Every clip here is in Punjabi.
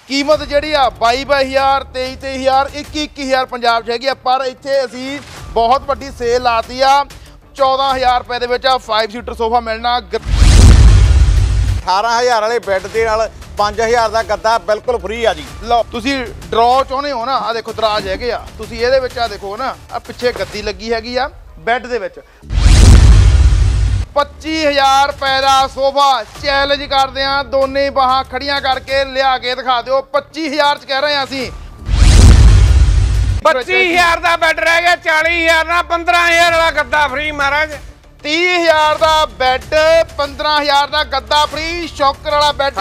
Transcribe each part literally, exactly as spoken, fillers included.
कीमत जिहड़ी आ बाई बाई हज़ार तेई तेई हज़ार इक्की इक्की हज़ार पंजाब 'च हैगी आ, पर इत्थे असीं बहुत वड्डी सेल लाती आ। चौदह हज़ार रुपए दे विच फाइव सीटर सोफा मिलना। अठारह हज़ार वाले बैड दे नाल पाँच हज़ार दा गद्दा बिल्कुल फ्री आ जी। लो तुसीं ड्रॉ चाहुंदे हो ना, आ देखो दराज हैगे आ, तुसीं इहदे विच आ देखो ना, आ पिछे गद्दी लगी हैगी आ बैड दे विच। पच्ची हज़ार रुपए का सोफा चैलेंज करते हैं, दोने बाहां खड़ियां करके लिया के दिखा दो। पच्ची हज़ार च कह रहे हैं असीं। पच्ची हज़ार का बैड रह गया, चाली हज़ार ना पंद्रह हज़ार वाला गद्दा फ्री महाराज। तीह हज़ार का बैड, पंद्रह हज़ार का गद्दा फ्री, शॉकर वाला बैड।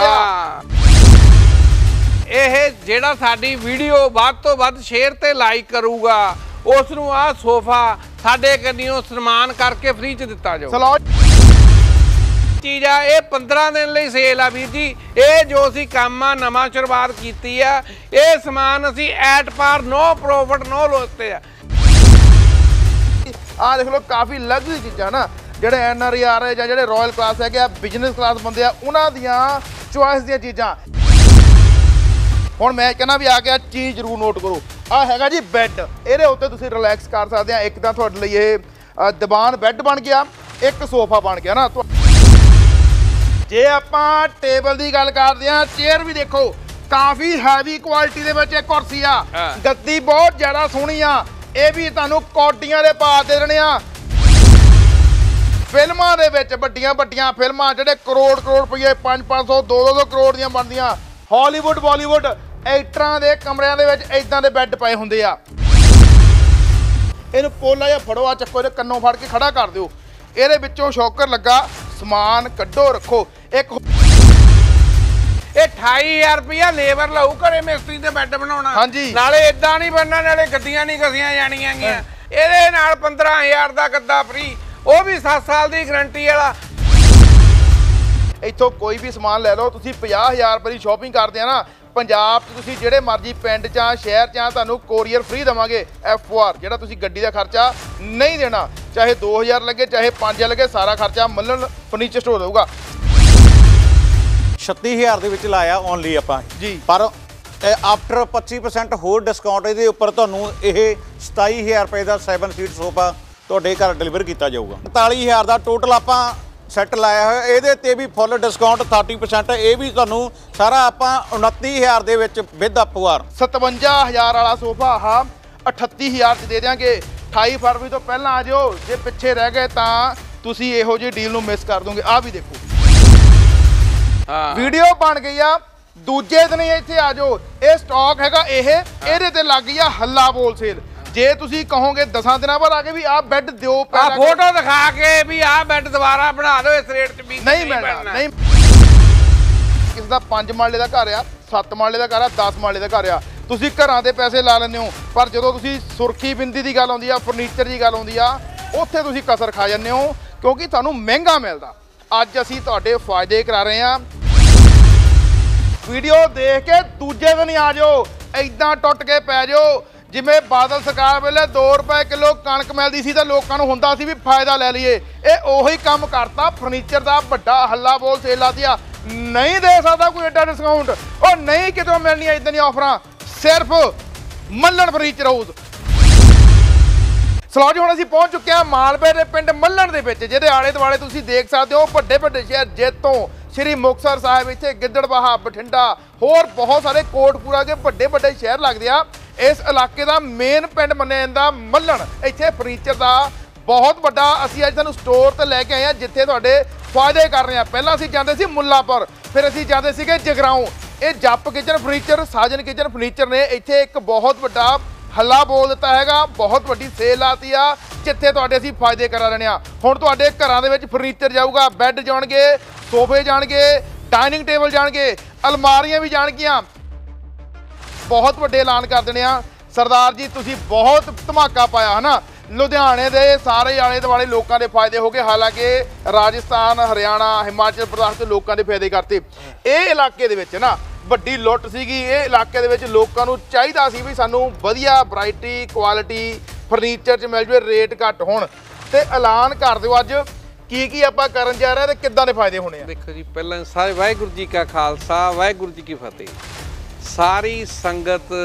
ਇਹ ਜਿਹੜਾ ਸਾਡੀ ਵੀਡੀਓ ਵੱਧ ਤੋਂ ਵੱਧ ਸ਼ੇਅਰ ਤੇ ਲਾਈਕ ਕਰੂਗਾ ਉਸ ਨੂੰ ਆ ਸੋਫਾ ਸਾਡੇ ਕੰਨਿਓ ਸਨਮਾਨ ਕਰਕੇ ਫ੍ਰੀ ਚ ਦਿੱਤਾ ਜਾਊ। ਸਲੋ ਚੀਜ਼ ਆ ਇਹ ਪੰਦਰਾਂ ਦਿਨ ਲਈ ਸੇਲ ਆ ਵੀਰ ਜੀ। ਇਹ ਜੋ ਅਸੀਂ ਕੰਮ ਆ ਨਵਾਂ ਸ਼ੁਰੂਆਤ ਕੀਤੀ ਆ, ਇਹ ਸਮਾਨ ਅਸੀਂ ਐਟ ਪਾਰ ਨੋ ਪ੍ਰੋਫਿਟ ਨੋ ਲੋਸ ਤੇ ਆ। ਆ ਦੇਖ ਲਓ ਕਾਫੀ ਲਗਜ਼ਰੀ ਚੀਜ਼ਾਂ ਨਾ, ਜਿਹੜੇ ਐਨ ਆਰ ਆਈ ਆ ਰਹੇ ਜਾਂ ਜਿਹੜੇ ਰਾਇਲ ਕਲਾਸ ਹੈਗੇ ਆ, ਬਿਜ਼ਨਸ ਕਲਾਸ ਬੰਦੇ ਆ, ਉਹਨਾਂ ਦੀਆਂ ਚੁਆਇਸ ਦੀਆਂ ਚੀਜ਼ਾਂ। ਹੁਣ ਮੈਂ ਕਹਿੰਦਾ ਵੀ ਆ ਗਿਆ ਚੀਜ਼ ਜ਼ਰੂਰ ਨੋਟ ਕਰੋ। ਆ ਹੈਗਾ ਜੀ ਬੈੱਡ, ਇਹਦੇ ਉੱਤੇ ਤੁਸੀਂ ਰਿਲੈਕਸ ਕਰ ਸਕਦੇ ਆ। ਇੱਕ ਤਾਂ ਤੁਹਾਡੇ ਲਈ ਇਹ ਦੀਵਾਨ ਬੈੱਡ ਬਣ ਗਿਆ, ਇੱਕ ਸੋਫਾ ਬਣ ਗਿਆ ਨਾ। ਜੇ ਆਪਾਂ ਟੇਬਲ ਦੀ ਗੱਲ ਕਰਦੇ ਆ, ਚੇਅਰ ਵੀ ਦੇਖੋ ਕਾਫੀ ਹੈਵੀ ਕੁਆਲਿਟੀ ਦੇ ਵਿੱਚ ਇਹ ਕੁਰਸੀ ਆ। ਗੱਦੀ ਬਹੁਤ ਜ਼ਿਆਦਾ ਸੋਹਣੀ ਆ। ਇਹ ਵੀ ਤੁਹਾਨੂੰ ਕੋਡੀਆਂ ਦੇ ਪਾ ਦੇ ਦੇਣੇ ਆ। ਫਿਲਮਾਂ ਦੇ ਵਿੱਚ ਵੱਡੀਆਂ ਵੱਡੀਆਂ ਫਿਲਮਾਂ ਜਿਹੜੇ ਕਰੋੜ ਕਰੋੜ ਰੁਪਏ ਪੰਜ ਪੰਜ ਸੌ ਦੋ ਦੋ ਕਰੋੜ ਦੀਆਂ ਬਣਦੀਆਂ, ਹਾਲੀਵੁੱਡ ਬਾਲੀਵੁੱਡ ਐਕਟਰਾਂ ਦੇ ਕਮਰਿਆਂ ਦੇ ਵਿੱਚ ਇਦਾਂ ਦੇ ਬੈੱਡ ਪਏ ਹੁੰਦੇ ਆ। ਇਹਨੂੰ ਪੋਲਾ ਜਿਹਾ ਫੜੋ, ਆ ਚੱਕੋ, ਇਹਦੇ ਕੰਨੋਂ ਫੜ ਕੇ ਖੜਾ ਕਰ ਦਿਓ। ਇਹਦੇ ਵਿੱਚੋਂ ਸ਼ੌਕਰ ਲੱਗਾ, ਸਮਾਨ ਕੱਢੋ ਰੱਖੋ। ਇੱਕ ਇਹ ਅਠਾਈ ਹਜ਼ਾਰ ਰੁਪਇਆ ਲੇਬਰ ਲਾਊ ਘਰੇ ਮਿਸਤਰੀ ਤੇ ਬੈੱਡ ਬਣਾਉਣਾ। ਹਾਂਜੀ, ਨਾਲੇ ਇਦਾਂ ਨਹੀਂ ਬਣਨਾ, ਨਾਲੇ ਗੱਦੀਆਂ ਨਹੀਂ ਘਸੀਆਂ ਜਾਣੀਆਂ ਗੀਆਂ। ਇਹਦੇ ਨਾਲ ਪੰਦਰਾਂ ਹਜ਼ਾਰ ਦਾ ਗੱਦਾ ਫ੍ਰੀ, ਉਹ ਵੀ ਸੱਤ ਸਾਲ ਦੀ ਗਰੰਟੀ ਵਾਲਾ। ਇੱਥੋਂ ਕੋਈ ਵੀ ਸਮਾਨ ਲੈ ਲਓ ਤੁਸੀਂ, ਪੰਜਾਹ ਹਜ਼ਾਰ ਰੁਪਏ ਦੀ ਸ਼ਾਪਿੰਗ ਕਰਦੇ ਆ ਨਾ, ਪੰਜਾਬ 'ਚ ਤੁਸੀਂ ਜਿਹੜੇ ਮਰਜ਼ੀ ਪਿੰਡ 'ਚ ਆ ਸ਼ਹਿਰ 'ਚ ਆ, ਤੁਹਾਨੂੰ ਕੋਰੀਅਰ ਫ੍ਰੀ ਦੇਵਾਂਗੇ। ਐਫ ਓ ਆਰ ਜਿਹੜਾ ਤੁਸੀਂ ਗੱਡੀ ਦਾ ਖਰਚਾ ਨਹੀਂ ਦੇਣਾ, ਚਾਹੇ ਦੋ ਹਜ਼ਾਰ ਲੱਗੇ ਚਾਹੇ ਪੰਜ ਹਜ਼ਾਰ ਲੱਗੇ, ਸਾਰਾ ਖਰਚਾ ਮੱਲਣ ਫਰਨੀਚਰ ਸਟੋਰ ਦੇਊਗਾ। ਛੱਤੀ ਹਜ਼ਾਰ ਦੇ ਵਿੱਚ ਲਾਇਆ ਓਨਲੀ ਆਪਾਂ ਜੀ, ਪਰ ਆਫਟਰ ਪੱਚੀ ਪਰਸੈਂਟ ਹੋਰ ਡਿਸਕਾਊਂਟ ਇਹਦੇ ਉੱਪਰ ਤੁਹਾਨੂੰ ਇਹ ਸਤਾਈ ਹਜ਼ਾਰ ਰੁਪਏ ਦਾ ਸੈਵਨ ਸੀਟ ਸੋਫਾ ਤੁਹਾਡੇ ਘਰ ਡਿਲੀਵਰ ਕੀਤਾ ਜਾਊਗਾ। ਉਨਤਾਲੀ ਹਜ਼ਾਰ ਦਾ ਟੋਟਲ ਆਪਾਂ ਸੈੱਟ ਲਾਇਆ ਹੋਇਆ, ਇਹਦੇ ਤੇ ਵੀ ਫੁੱਲ ਡਿਸਕਾਊਂਟ ਤੀਹ ਪਰਸੈਂਟ। ਇਹ ਵੀ ਤੁਹਾਨੂੰ ਸਾਰਾ ਆਪਾਂ ਉਨੱਤੀ ਹਜ਼ਾਰ ਦੇ ਵਿੱਚ ਵਿਦ ਅਪਵਾਰ। ਸਤਵੰਜਾ ਹਜ਼ਾਰ ਵਾਲਾ ਸੋਫਾ ਆਹ ਅਠੱਤੀ ਹਜ਼ਾਰ 'ਚ ਦੇ ਦਿਆਂਗੇ। ਅਠਾਈ ਫਰਵਰੀ ਤੋਂ ਪਹਿਲਾਂ ਆ ਜਾਓ, ਜੇ ਪਿੱਛੇ ਰਹਿ ਗਏ ਤਾਂ ਤੁਸੀਂ ਇਹੋ ਜਿਹੀ ਡੀਲ ਨੂੰ ਮਿਸ ਕਰ ਦੋਗੇ। ਆਹ ਵੀ ਦੇਖੋ ਵੀਡੀਓ ਬਣ ਗਈ ਆ, ਦੂਜੇ ਦਿਨ ਹੀ ਇੱਥੇ ਆ ਜਾਓ। ਇਹ ਸਟਾਕ ਹੈਗਾ, ਇਹ ਇਹਦੇ ਤੇ ਲੱਗ ਗਈ ਆ ਹੱਲਾ ਬੋਲ ਸੇਲ। ਜੇ ਤੁਸੀਂ ਕਹੋਗੇ ਦਸਾਂ ਦਿਨਾਂ ਬਾਅਦ ਆ ਕੇ ਵੀ ਆਹ ਬੈੱਡ ਦਿਓ, ਆ ਫੋਟੋ ਦਿਖਾ ਕੇ ਵੀ ਆਹ ਬੈੱਡ ਦੁਬਾਰਾ ਬਣਾ ਦਿਓ ਇਸ ਰੇਟ 'ਚ ਵੀ ਨਹੀਂ ਮਿਲਣਾ। ਨਹੀਂ, ਕਿਸੇ ਦਾ ਪੰਜ ਮਾਲੇ ਦਾ ਘਰ ਆ, ਸੱਤ ਮਾਲੇ ਦਾ ਘਰ ਆ, ਦਸ ਮਾਲੇ ਦਾ ਘਰ ਆ, ਤੁਸੀਂ ਘਰਾਂ ਦੇ ਪੈਸੇ ਲਾ ਲੈਂਦੇ ਹੋ, ਪਰ ਜਦੋਂ ਤੁਸੀਂ ਸੁਰਖੀ ਬਿੰਦੀ ਦੀ ਗੱਲ ਆਉਂਦੀ ਆ, ਫਰਨੀਚਰ ਦੀ ਗੱਲ ਆਉਂਦੀ ਆ, ਉੱਥੇ ਤੁਸੀਂ ਕਸਰ ਖਾ ਜਾਂਦੇ ਹੋ, ਕਿਉਂਕਿ ਤੁਹਾਨੂੰ ਮਹਿੰਗਾ ਮਿਲਦਾ। ਅੱਜ ਅਸੀਂ ਤੁਹਾਡੇ ਫਾਇਦੇ ਕਰਾ ਰਹੇ ਹਾਂ। ਵੀਡੀਓ ਦੇਖ ਕੇ ਦੂਜੇ ਦਿਨ ਹੀ ਆ ਜਾਓ, ਐਦਾਂ ਟੁੱਟ ਕੇ ਪੈ ਜਾਓ। ਜਿਵੇਂ ਬਾਦਲ ਸਰਕਾਰ ਵੇਲੇ ਦੋ ਰੁਪਏ ਕਿਲੋ ਕਣਕ ਮਿਲਦੀ ਸੀ ਤਾਂ ਲੋਕਾਂ ਨੂੰ ਹੁੰਦਾ ਸੀ ਵੀ ਫਾਇਦਾ ਲੈ ਲਈਏ, ਇਹ ਉਹੀ ਕੰਮ ਕਰਤਾ। ਫਰਨੀਚਰ ਦਾ ਵੱਡਾ ਹੱਲਾ ਬੋਲ ਸੇਲ ਲਾਤੀ ਆ। ਨਹੀਂ ਦੇ ਸਕਦਾ ਕੋਈ ਐਡਾ ਡਿਸਕਾਊਂਟ, ਉਹ ਨਹੀਂ ਕਿਤੋਂ ਮਿਲਣੀਆਂ ਇਦਾਂ ਦੀਆਂ ਆਫਰਾਂ, ਸਿਰਫ ਮੱਲਣ ਫਰਨੀਚਰ ਹਾਊਸ। ਸਲੋ ਜੀ, ਹੁਣ ਅਸੀਂ ਪਹੁੰਚ ਚੁੱਕੇ ਹਾਂ ਮਾਲਵੇ ਦੇ ਪਿੰਡ ਮੱਲਣ ਦੇ ਵਿੱਚ, ਜਿਹਦੇ ਆਲੇ ਦੁਆਲੇ ਤੁਸੀਂ ਦੇਖ ਸਕਦੇ ਹੋ ਵੱਡੇ ਵੱਡੇ ਸ਼ਹਿਰ ਜੈਤੋਂ, ਸ਼੍ਰੀ ਮੁਕਤਸਰ ਸਾਹਿਬ, ਇੱਥੇ ਗਿੱਦੜਬਾਹਾ, ਬਠਿੰਡਾ, ਹੋਰ ਬਹੁਤ ਸਾਰੇ ਕੋਟਪੂਰਾ ਦੇ ਵੱਡੇ ਵੱਡੇ ਸ਼ਹਿਰ ਲੱਗਦੇ ਆ। ਇਸ ਇਲਾਕੇ ਦਾ ਮੇਨ ਪਿੰਡ ਮੰਨਿਆ ਜਾਂਦਾ ਮੱਲਣ। ਇੱਥੇ ਫਰਨੀਚਰ ਦਾ ਬਹੁਤ ਵੱਡਾ ਅਸੀਂ ਅੱਜ ਤੁਹਾਨੂੰ ਸਟੋਰ ਤੇ ਲੈ ਕੇ ਆਏ ਹਾਂ, ਜਿੱਥੇ ਤੁਹਾਡੇ ਫਾਇਦੇ ਕਰ ਰਹੇ ਹਾਂ। ਪਹਿਲਾਂ ਅਸੀਂ ਜਾਂਦੇ ਸੀ ਮੁੱਲਾਪੁਰ, ਫਿਰ ਅਸੀਂ ਜਾਂਦੇ ਸੀਗੇ ਜਗਰਾਉਂ। ਇਹ ਜੱਪ kitchen furniture, Sajan kitchen furniture ਨੇ ਇੱਥੇ ਇੱਕ ਬਹੁਤ ਵੱਡਾ ਹੱਲਾ ਬੋਲ ਦਿੱਤਾ ਹੈਗਾ, ਬਹੁਤ ਵੱਡੀ ਸੇਲ ਲਾਤੀ ਆ, ਜਿੱਥੇ ਤੁਹਾਡੇ ਅਸੀਂ ਫਾਇਦੇ ਕਰਾ ਲੈਣੇ ਆ। ਹੁਣ ਤੁਹਾਡੇ ਘਰਾਂ ਦੇ ਵਿੱਚ ਫਰਨੀਚਰ ਜਾਊਗਾ, ਬੈੱਡ ਜਾਣਗੇ, ਸੋਫੇ ਜਾਣਗੇ, ਡਾਈਨਿੰਗ ਟੇਬਲ ਜਾਣਗੇ, ਅਲਮਾਰੀਆਂ ਵੀ ਜਾਣਗੀਆਂ। ਬਹੁਤ ਵੱਡੇ ਐਲਾਨ ਕਰ ਦੇਣੇ ਆ। ਸਰਦਾਰ ਜੀ ਤੁਸੀਂ ਬਹੁਤ ਧਮਾਕਾ ਪਾਇਆ ਹੈ ਨਾ, ਲੁਧਿਆਣੇ ਦੇ ਸਾਰੇ ਆਲੇ ਦੁਆਲੇ ਲੋਕਾਂ ਦੇ ਫਾਇਦੇ ਹੋ ਗਏ। ਹਾਲਾਂਕਿ ਰਾਜਸਥਾਨ, ਹਰਿਆਣਾ, ਹਿਮਾਚਲ ਪ੍ਰਦੇਸ਼ ਦੇ ਲੋਕਾਂ ਦੇ ਫਾਇਦੇ ਕਰਤੇ। ਇਹ ਇਲਾਕੇ ਦੇ ਵਿੱਚ ਨਾ ਵੱਡੀ ਲੁੱਟ ਸੀਗੀ। ਇਹ ਇਲਾਕੇ ਦੇ ਵਿੱਚ ਲੋਕਾਂ ਨੂੰ ਚਾਹੀਦਾ ਸੀ ਵੀ ਸਾਨੂੰ ਵਧੀਆ ਵੈਰਾਈਟੀ ਕੁਆਲਿਟੀ ਫਰਨੀਚਰ 'ਚ ਮਿਲ ਜਾਵੇ, ਰੇਟ ਘੱਟ ਹੋਣ, ਤੇ ਐਲਾਨ ਕਰ ਦਿਓ ਅੱਜ ਕੀ ਕੀ ਆਪਾਂ ਕਰਨ ਜਾ ਰਹੇ ਤੇ ਕਿੱਦਾਂ ਦੇ ਫਾਇਦੇ ਹੋਣੇ ਆ। ਦੇਖੋ ਜੀ, ਪਹਿਲਾਂ ਸਾਰੇ ਵਾਹਿਗੁਰੂ ਜੀ ਕਾ ਖਾਲਸਾ, ਵਾਹਿਗੁਰੂ ਜੀ ਕੀ ਫਤਿਹ। ਸਾਰੀ ਸੰਗਤ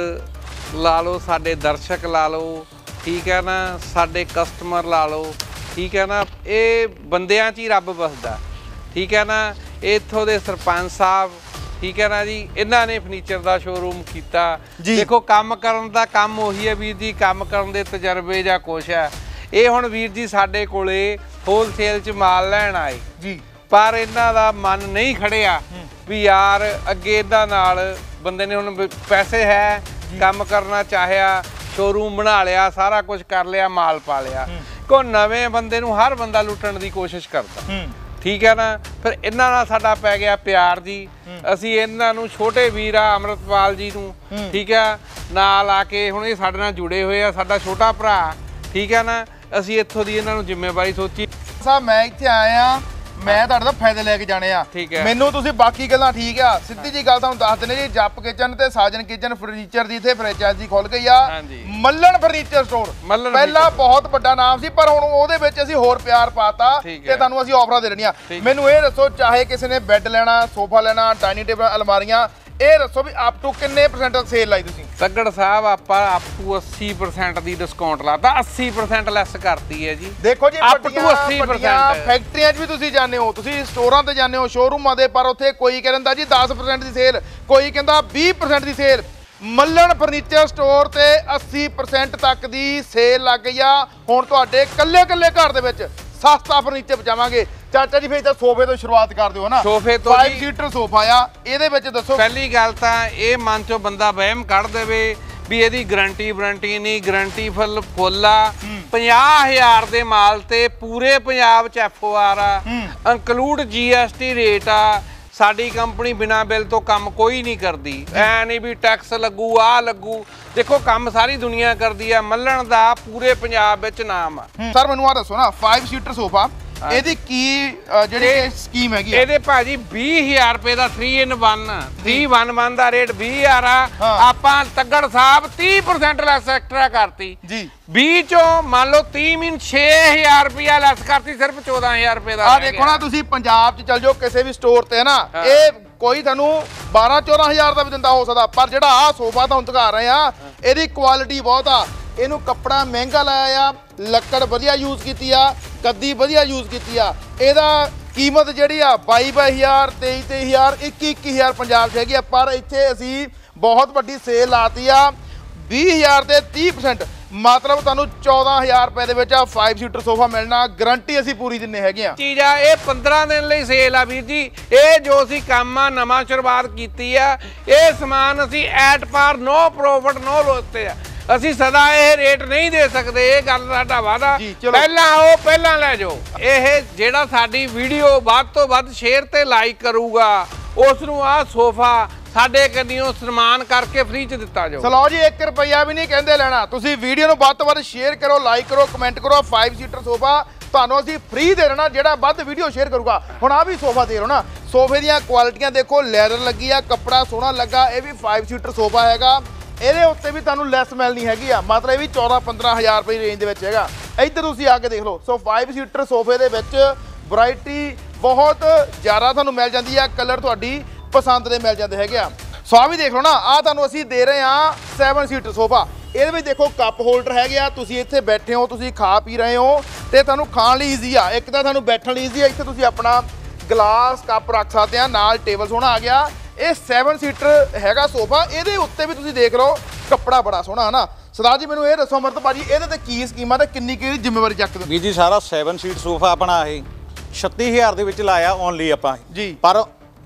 ਲਾ ਲਓ, ਸਾਡੇ ਦਰਸ਼ਕ ਲਾ ਲਓ, ਠੀਕ ਹੈ ਨਾ, ਸਾਡੇ ਕਸਟਮਰ ਲਾ ਲਓ, ਠੀਕ ਹੈ ਨਾ, ਇਹ ਬੰਦਿਆਂ 'ਚ ਹੀ ਰੱਬ ਵਸਦਾ, ਠੀਕ ਹੈ ਨਾ। ਇੱਥੋਂ ਦੇ ਸਰਪੰਚ ਸਾਹਿਬ, ਠੀਕ ਹੈ ਨਾ ਜੀ, ਇਹਨਾਂ ਨੇ ਫਰਨੀਚਰ ਦਾ ਸ਼ੋਰੂਮ ਕੀਤਾ। ਦੇਖੋ ਕੰਮ ਕਰਨ ਦਾ ਕੰਮ ਉਹੀ ਹੈ ਵੀਰ ਜੀ, ਕੰਮ ਕਰਨ ਦੇ ਤਜਰਬੇ ਜਾਂ ਕੁਛ ਹੈ। ਇਹ ਹੁਣ ਵੀਰ ਜੀ ਸਾਡੇ ਕੋਲੇ ਹੋਲਸੇਲ 'ਚ ਮਾਲ ਲੈਣ ਆਏ ਜੀ, ਪਰ ਇਹਨਾਂ ਦਾ ਮਨ ਨਹੀਂ ਖੜਿਆ ਵੀ ਯਾਰ ਅੱਗੇ ਇਹਨਾਂ ਨਾਲ ਬੰਦੇ ਨੇ ਹੁਣ ਪੈਸੇ ਹੈ, ਕੰਮ ਕਰਨਾ ਚਾਹਿਆ, ਸ਼ੋਰੂਮ ਬਣਾ ਲਿਆ, ਸਾਰਾ ਕੁਝ ਕਰ ਲਿਆ, ਮਾਲ ਪਾ ਲਿਆ। ਕੋ ਨਵੇਂ ਬੰਦੇ ਨੂੰ ਹਰ ਬੰਦਾ ਲੁੱਟਣ ਦੀ ਕੋਸ਼ਿਸ਼ ਕਰਦਾ, ਠੀਕ ਹੈ ਨਾ। ਫਿਰ ਇਹਨਾਂ ਨਾਲ ਸਾਡਾ ਪੈ ਗਿਆ ਪਿਆਰ ਜੀ। ਅਸੀਂ ਇਹਨਾਂ ਨੂੰ ਛੋਟੇ ਵੀਰ ਆ ਅੰਮ੍ਰਿਤਪਾਲ ਜੀ ਨੂੰ, ਠੀਕ ਹੈ, ਨਾਲ ਆ ਕੇ ਹੁਣ ਇਹ ਸਾਡੇ ਨਾਲ ਜੁੜੇ ਹੋਏ ਆ, ਸਾਡਾ ਛੋਟਾ ਭਰਾ, ਠੀਕ ਹੈ ਨਾ। ਅਸੀਂ ਇੱਥੋਂ ਦੀ ਇਹਨਾਂ ਨੂੰ ਜ਼ਿੰਮੇਵਾਰੀ ਸੋਚੀ। ਸਾਹਿਬ ਮੈਂ ਇੱਥੇ ਆਇਆ, ਮੈਂ ਤੁਹਾਡੇ ਤੋਂ ਫਾਇਦੇ ਲੈ ਕੇ ਜਾਣੇ ਆ, ਮੈਨੂੰ ਤੁਸੀਂ ਬਾਕੀ ਗੱਲਾਂ ਠੀਕ ਆ, ਸਿੱਧੀ ਜੀ ਗੱਲ ਤੁਹਾਨੂੰ ਦੱਸ ਦਿੰਦੇ ਜੀ। ਜੱਪ ਕਿਚਨ ਤੇ ਸਾਜਨ ਕਿਚਨ ਫਰਨੀਚਰ ਦੀ ਇੱਥੇ ਫਰੈਂਚਾਈਜ਼ੀ ਖੁੱਲ ਗਈ ਆ, ਮੱਲਣ ਫਰਨੀਚਰ ਸਟੋਰ। ਪਹਿਲਾਂ ਬਹੁਤ ਵੱਡਾ ਨਾਮ ਸੀ, ਪਰ ਹੁਣ ਉਹਦੇ ਵਿੱਚ ਅਸੀਂ ਹੋਰ ਪਿਆਰ ਪਾਤਾ ਤੇ ਤੁਹਾਨੂੰ ਅਸੀਂ ਆਫਰਾਂ ਦੇ ਰਹੀਆਂ। ਮੈਨੂੰ ਇਹ ਦੱਸੋ, ਚਾਹੇ ਕਿਸੇ ਨੇ ਬੈੱਡ ਲੈਣਾ, ਸੋਫਾ ਲੈਣਾ, ਡਾਈਨਿੰਗ ਟੇਬਲ, ਅਲਮਾਰੀਆਂ, ਇਹ ਦੱਸੋ ਵੀ ਅਪ ਟੂ ਕਿੰਨੇ ਪਰਸੈਂਟ ਸੇਲ ਲਾਈ ਤੁਸੀਂ? ਸੱਗੜ ਸਾਹਿਬ ਆਪਾਂ ਅਪ ਟੂ ਅੱਸੀ ਪਰਸੈਂਟ ਦੀ ਡਿਸਕਾਊਂਟ ਲਾਤਾ, ਅੱਸੀ ਪਰਸੈਂਟ ਲੈਸ ਕਰਤੀ ਹੈ ਜੀ। ਦੇਖੋ ਜੀ, ਵੱਡੀਆਂ ਫੈਕਟਰੀਆਂ 'ਚ ਵੀ ਤੁਸੀਂ ਜਾਂਦੇ ਹੋ, ਤੁਸੀਂ ਸਟੋਰਾਂ ਤੇ ਜਾਂਦੇ ਹੋ, ਸ਼ੋਰੂਮਾਂ ਦੇ, ਪਰ ਉੱਥੇ ਕੋਈ ਕਹਿੰਦਾ ਜੀ ਦਸ ਪਰਸੈਂਟ ਦੀ ਸੇਲ, ਕੋਈ ਕਹਿੰਦਾ ਵੀਹ ਪਰਸੈਂਟ ਦੀ ਸੇਲ। ਮੱਲਣ ਫਰਨੀਚਰ ਸਟੋਰ ਤੇ ਅੱਸੀ ਪਰਸੈਂਟ ਤੱਕ ਦੀ ਸੇਲ ਲੱਗ ਗਈ ਆ। ਹੁਣ ਤੁਹਾਡੇ ਕੱਲੇ ਕੱਲੇ ਘਰ ਦੇ ਵਿੱਚ ਸਸਤਾ ਫਰਨੀਚਰ ਪਹੁੰਚਾਵਾਂਗੇ। ਚਾਚਾ ਜੀ, ਫੇਰ ਤਾਂ ਸੋਫੇ ਤੋਂ ਸ਼ੁਰੂਆਤ ਕਰ ਦਿਓ ਨਾ। ਸੋਫੇ ਤੋਂ ਪੰਜ ਸੀਟਰ ਸੋਫਾ ਆ, ਇਹਦੇ ਵਿੱਚ ਦੱਸੋ। ਪਹਿਲੀ ਗੱਲ ਤਾਂ ਇਹ ਮਨ ਚੋਂ ਬੰਦਾ ਵਹਿਮ ਕੱਢ ਦੇਵੇ ਵੀ ਇਹਦੀ ਗਰੰਟੀ ਵਾਰੰਟੀ ਨਹੀਂ, ਗਰੰਟੀ ਫੁੱਲ ਫੁੱਲ ਆ। ਪੰਜਾਹ ਹਜ਼ਾਰ ਦੇ ਮਾਲ ਤੇ ਪੂਰੇ ਪੰਜਾਬ 'ਚ ਐਫ ਓ ਆਰ ਆ, include G S T rate ਆ। ਸਾਡੀ ਕੰਪਨੀ ਬਿਨਾਂ ਬਿੱਲ ਤੋਂ ਕੰਮ ਕੋਈ ਨਹੀਂ ਕਰਦੀ, ਐ ਨਹੀਂ ਵੀ ਟੈਕਸ ਲੱਗੂ, ਆ ਲੱਗੂ। ਦੇਖੋ ਕੰਮ ਸਾਰੀ ਦੁਨੀਆ ਕਰਦੀ ਆ, ਮੱਲਣ ਦਾ ਪੂਰੇ ਪੰਜਾਬ ਵਿੱਚ ਨਾਮ ਆ। ਸਰ ਮੈਨੂੰ ਆ ਦੱਸੋ ਨਾ, ਪੰਜ ਸੀਟਰ ਸੋਫਾ ਇਹਦੀ ਕੀ ਜਿਹੜੀ ਸਕੀਮ ਹੈਗੀ? ਇਹਦੇ ਭਾਜੀ ਵੀਹ ਹਜ਼ਾਰ ਰੁਪਏ ਦਾ three in one, three one one ਦਾ ਰੇਟ ਵੀਹ ਹਜ਼ਾਰ ਆ। ਆਪਾਂ ਤੱਗੜ ਸਾਹਿਬ ਤੀਹ ਪਰਸੈਂਟ ਲੈਸ ਐਕਸਟਰਾ ਕਰਤੀ ਜੀ। ਵੀਹ ਚੋਂ ਮੰਨ ਲਓ ਤੀਹ ਮੀਨ ਛੇ ਹਜ਼ਾਰ ਰੁਪਇਆ ਲੈਸ ਕਰਤੀ, ਸਿਰਫ ਚੌਦਾਂ ਹਜ਼ਾਰ ਰੁਪਏ ਦਾ। ਆ ਦੇਖੋ ਨਾ, ਤੁਸੀਂ ਪੰਜਾਬ 'ਚ ਚੱਲ ਜਾਓ ਕਿਸੇ ਵੀ ਸਟੋਰ ਤੇ ਨਾ, ਇਹ ਕੋਈ ਤੁਹਾਨੂੰ ਬਾਰਾਂ ਚੌਦਾਂ ਹਜ਼ਾਰ ਦਾ ਵੀ ਦਿੰਦਾ ਹੋ ਸਕਦਾ, ਪਰ ਜਿਹੜਾ ਆ ਸੋਫਾ ਤੁਹਾਨੂੰ ਦਿਖਾ ਰਹੇ ਆ, ਇਹਦੀ ਕੁਆਲਿਟੀ ਬਹੁਤ ਆ। ਇਹਨੂੰ ਕੱਪੜਾ ਮਹਿੰਗਾ ਲਾਇਆ ਆ, ਲੱਕੜ ਵਧੀਆ ਯੂਜ਼ ਕੀਤੀ ਆ, ਕੱਦੀ ਵਧੀਆ ਯੂਜ਼ ਕੀਤੀ ਆ। ਇਹਦਾ ਕੀਮਤ ਜਿਹੜੀ ਆ ਬਾਈ ਬਾਈ ਹਜ਼ਾਰ, ਤੇਈ ਤੇਈ ਹਜ਼ਾਰ, ਇੱਕੀ ਇੱਕੀ ਹਜ਼ਾਰ ਪੰਜਾਬ 'ਚ ਹੈਗੀ ਆ, ਪਰ ਇੱਥੇ ਅਸੀਂ ਬਹੁਤ ਵੱਡੀ ਸੇਲ ਲਾਤੀ ਆ ਵੀਹ ਹਜ਼ਾਰ ਤੇ ਤੀਹ ਪਰਸੈਂਟ, ਮਤਲਬ ਤੁਹਾਨੂੰ ਚੌਦਾਂ ਹਜ਼ਾਰ ਰੁਪਏ ਦੇ ਵਿੱਚ ਆ ਪੰਜ ਸੀਟਰ ਸੋਫਾ ਮਿਲਣਾ। ਗਰੰਟੀ ਅਸੀਂ ਪੂਰੀ ਦਿੰਨੇ ਹੈਗੇ ਆ। ਚੀਜ਼ ਆ ਇਹ ਪੰਦਰਾਂ ਦਿਨ ਲਈ ਸੇਲ ਆ ਵੀਰ ਜੀ। ਇਹ ਜੋ ਅਸੀਂ ਕੰਮ ਆ ਨਵਾਂ ਸ਼ੁਰੂਆਤ ਕੀਤੀ ਆ, ਇਹ ਸਮਾਨ ਅਸੀਂ ਐਟ ਪਾਰ ਨੋ ਪ੍ਰੋਫਿਟ ਨੋ ਲੋਸ ਤੇ ਆ। ਅਸੀਂ ਸਦਾ ਇਹ ਰੇਟ ਨਹੀਂ ਦੇ ਸਕਦੇ, ਇਹ ਗੱਲ ਸਾਡਾ ਵਾਦਾ। ਪਹਿਲਾਂ ਆਓ ਪਹਿਲਾਂ ਲੈ ਜਾਓ। ਇਹ ਜਿਹੜਾ ਸਾਡੀ ਵੀਡੀਓ ਵੱਧ ਤੋਂ ਵੱਧ ਸ਼ੇਅਰ ਤੇ ਲਾਈਕ ਕਰੂਗਾ, ਉਸ ਨੂੰ ਆ ਸੋਫਾ ਸਾਡੇ ਕੰਨਿਓ ਸਨਮਾਨ ਕਰਕੇ ਫ੍ਰੀ ਚ ਦਿੱਤਾ ਜਾਓ। ਚਲੋ ਜੀ, ਇੱਕ ਰੁਪਈਆ ਵੀ ਨਹੀਂ ਕਹਿੰਦੇ ਲੈਣਾ। ਤੁਸੀਂ ਵੀਡੀਓ ਨੂੰ ਵੱਧ ਤੋਂ ਵੱਧ ਸ਼ੇਅਰ ਕਰੋ, ਲਾਈਕ ਕਰੋ, ਕਮੈਂਟ ਕਰੋ। ਪੰਜ ਸੀਟਰ ਸੋਫਾ ਤੁਹਾਨੂੰ ਅਸੀਂ ਫ੍ਰੀ ਦੇ ਦੇਣਾ, ਜਿਹੜਾ ਵੱਧ ਵੀਡੀਓ ਸ਼ੇਅਰ ਕਰੂਗਾ। ਹੁਣ ਆ ਵੀ ਸੋਫਾ ਦੇ ਰਹੋ ਨਾ, ਸੋਫੇ ਦੀਆਂ ਕੁਆਲਿਟੀਆਂ ਦੇਖੋ, ਲੈਦਰ ਲੱਗੀ ਆ, ਕੱਪੜਾ ਸੋਹਣਾ ਲੱਗਾ। ਇਹ ਵੀ ਪੰਜ ਸੀਟਰ ਸੋਫਾ ਹੈਗਾ, ਇਹਦੇ ਉੱਤੇ ਵੀ ਤੁਹਾਨੂੰ ਲੈਸ ਮਿਲਣੀ ਹੈਗੀ ਆ, ਮਤਲਬ ਇਹ ਵੀ ਚੌਦਾਂ ਪੰਦਰਾਂ ਹਜ਼ਾਰ ਰੁਪਏ ਰੇਂਜ ਦੇ ਵਿੱਚ ਹੈਗਾ। ਇੱਧਰ ਤੁਸੀਂ ਆ ਕੇ ਦੇਖ ਲਓ। ਸੋ ਪੰਜ ਸੀਟਰ ਸੋਫੇ ਦੇ ਵਿੱਚ ਵੈਰਾਈਟੀ ਬਹੁਤ ਜ਼ਿਆਦਾ ਤੁਹਾਨੂੰ ਮਿਲ ਜਾਂਦੀ ਆ, ਕਲਰ ਤੁਹਾਡੀ ਪਸੰਦ ਦੇ ਮਿਲ ਜਾਂਦੇ ਹੈਗੇ ਆ। ਸੋ ਆ ਵੀ ਦੇਖ ਲਓ ਨਾ, ਆ ਤੁਹਾਨੂੰ ਅਸੀਂ ਦੇ ਰਹੇ ਆ ਸੈਵਨ ਸੀਟਰ ਸੋਫਾ। ਇਹਦੇ ਵਿੱਚ ਦੇਖੋ ਕੱਪ ਹੋਲਡਰ ਹੈਗੇ ਆ, ਤੁਸੀਂ ਇੱਥੇ ਬੈਠੇ ਹੋ, ਤੁਸੀਂ ਖਾ ਪੀ ਰਹੇ ਹੋ ਤੇ ਤੁਹਾਨੂੰ ਖਾਣ ਲਈ ਈਜ਼ੀ ਆ। ਇੱਕ ਤਾਂ ਤੁਹਾਨੂੰ ਬੈਠਣ ਲਈ ਈਜ਼ੀ ਆ, ਇੱਥੇ ਤੁਸੀਂ ਆਪਣਾ ਗਲਾਸ ਕੱਪ ਰੱਖ ਸਕਦੇ ਆ, ਨਾਲ ਟੇਬਲ ਸੋਹਣਾ ਆ ਗਿਆ। ਇਹ ਸੈਵਨ ਸੀਟਰ ਹੈਗਾ ਸੋਫਾ, ਇਹਦੇ ਉੱਤੇ ਵੀ ਤੁਸੀਂ ਦੇਖ ਲਓ ਕੱਪੜਾ ਬੜਾ ਸੋਹਣਾ ਹੈ ਨਾ। ਸਰਦਾਰ ਜੀ ਮੈਨੂੰ ਇਹ ਦੱਸੋ ਅਮਰਤ ਭਾਜੀ, ਇਹਦੇ ਤੇ ਕੀ ਸਕੀਮਾਂ ਤੇ ਕਿੰਨੀ ਕਿਹੜੀ ਜ਼ਿੰਮੇਵਾਰੀ ਚੱਕਦੇ? ਵੀਰ ਜੀ ਸਾਰਾ ਸੈਵਨ ਸੀਟ ਸੋਫਾ ਆਪਣਾ ਇਹ ਛੱਤੀ ਹਜ਼ਾਰ ਦੇ ਵਿੱਚ ਲਾਇਆ ਓਨਲੀ ਆਪਾਂ ਜੀ, ਪਰ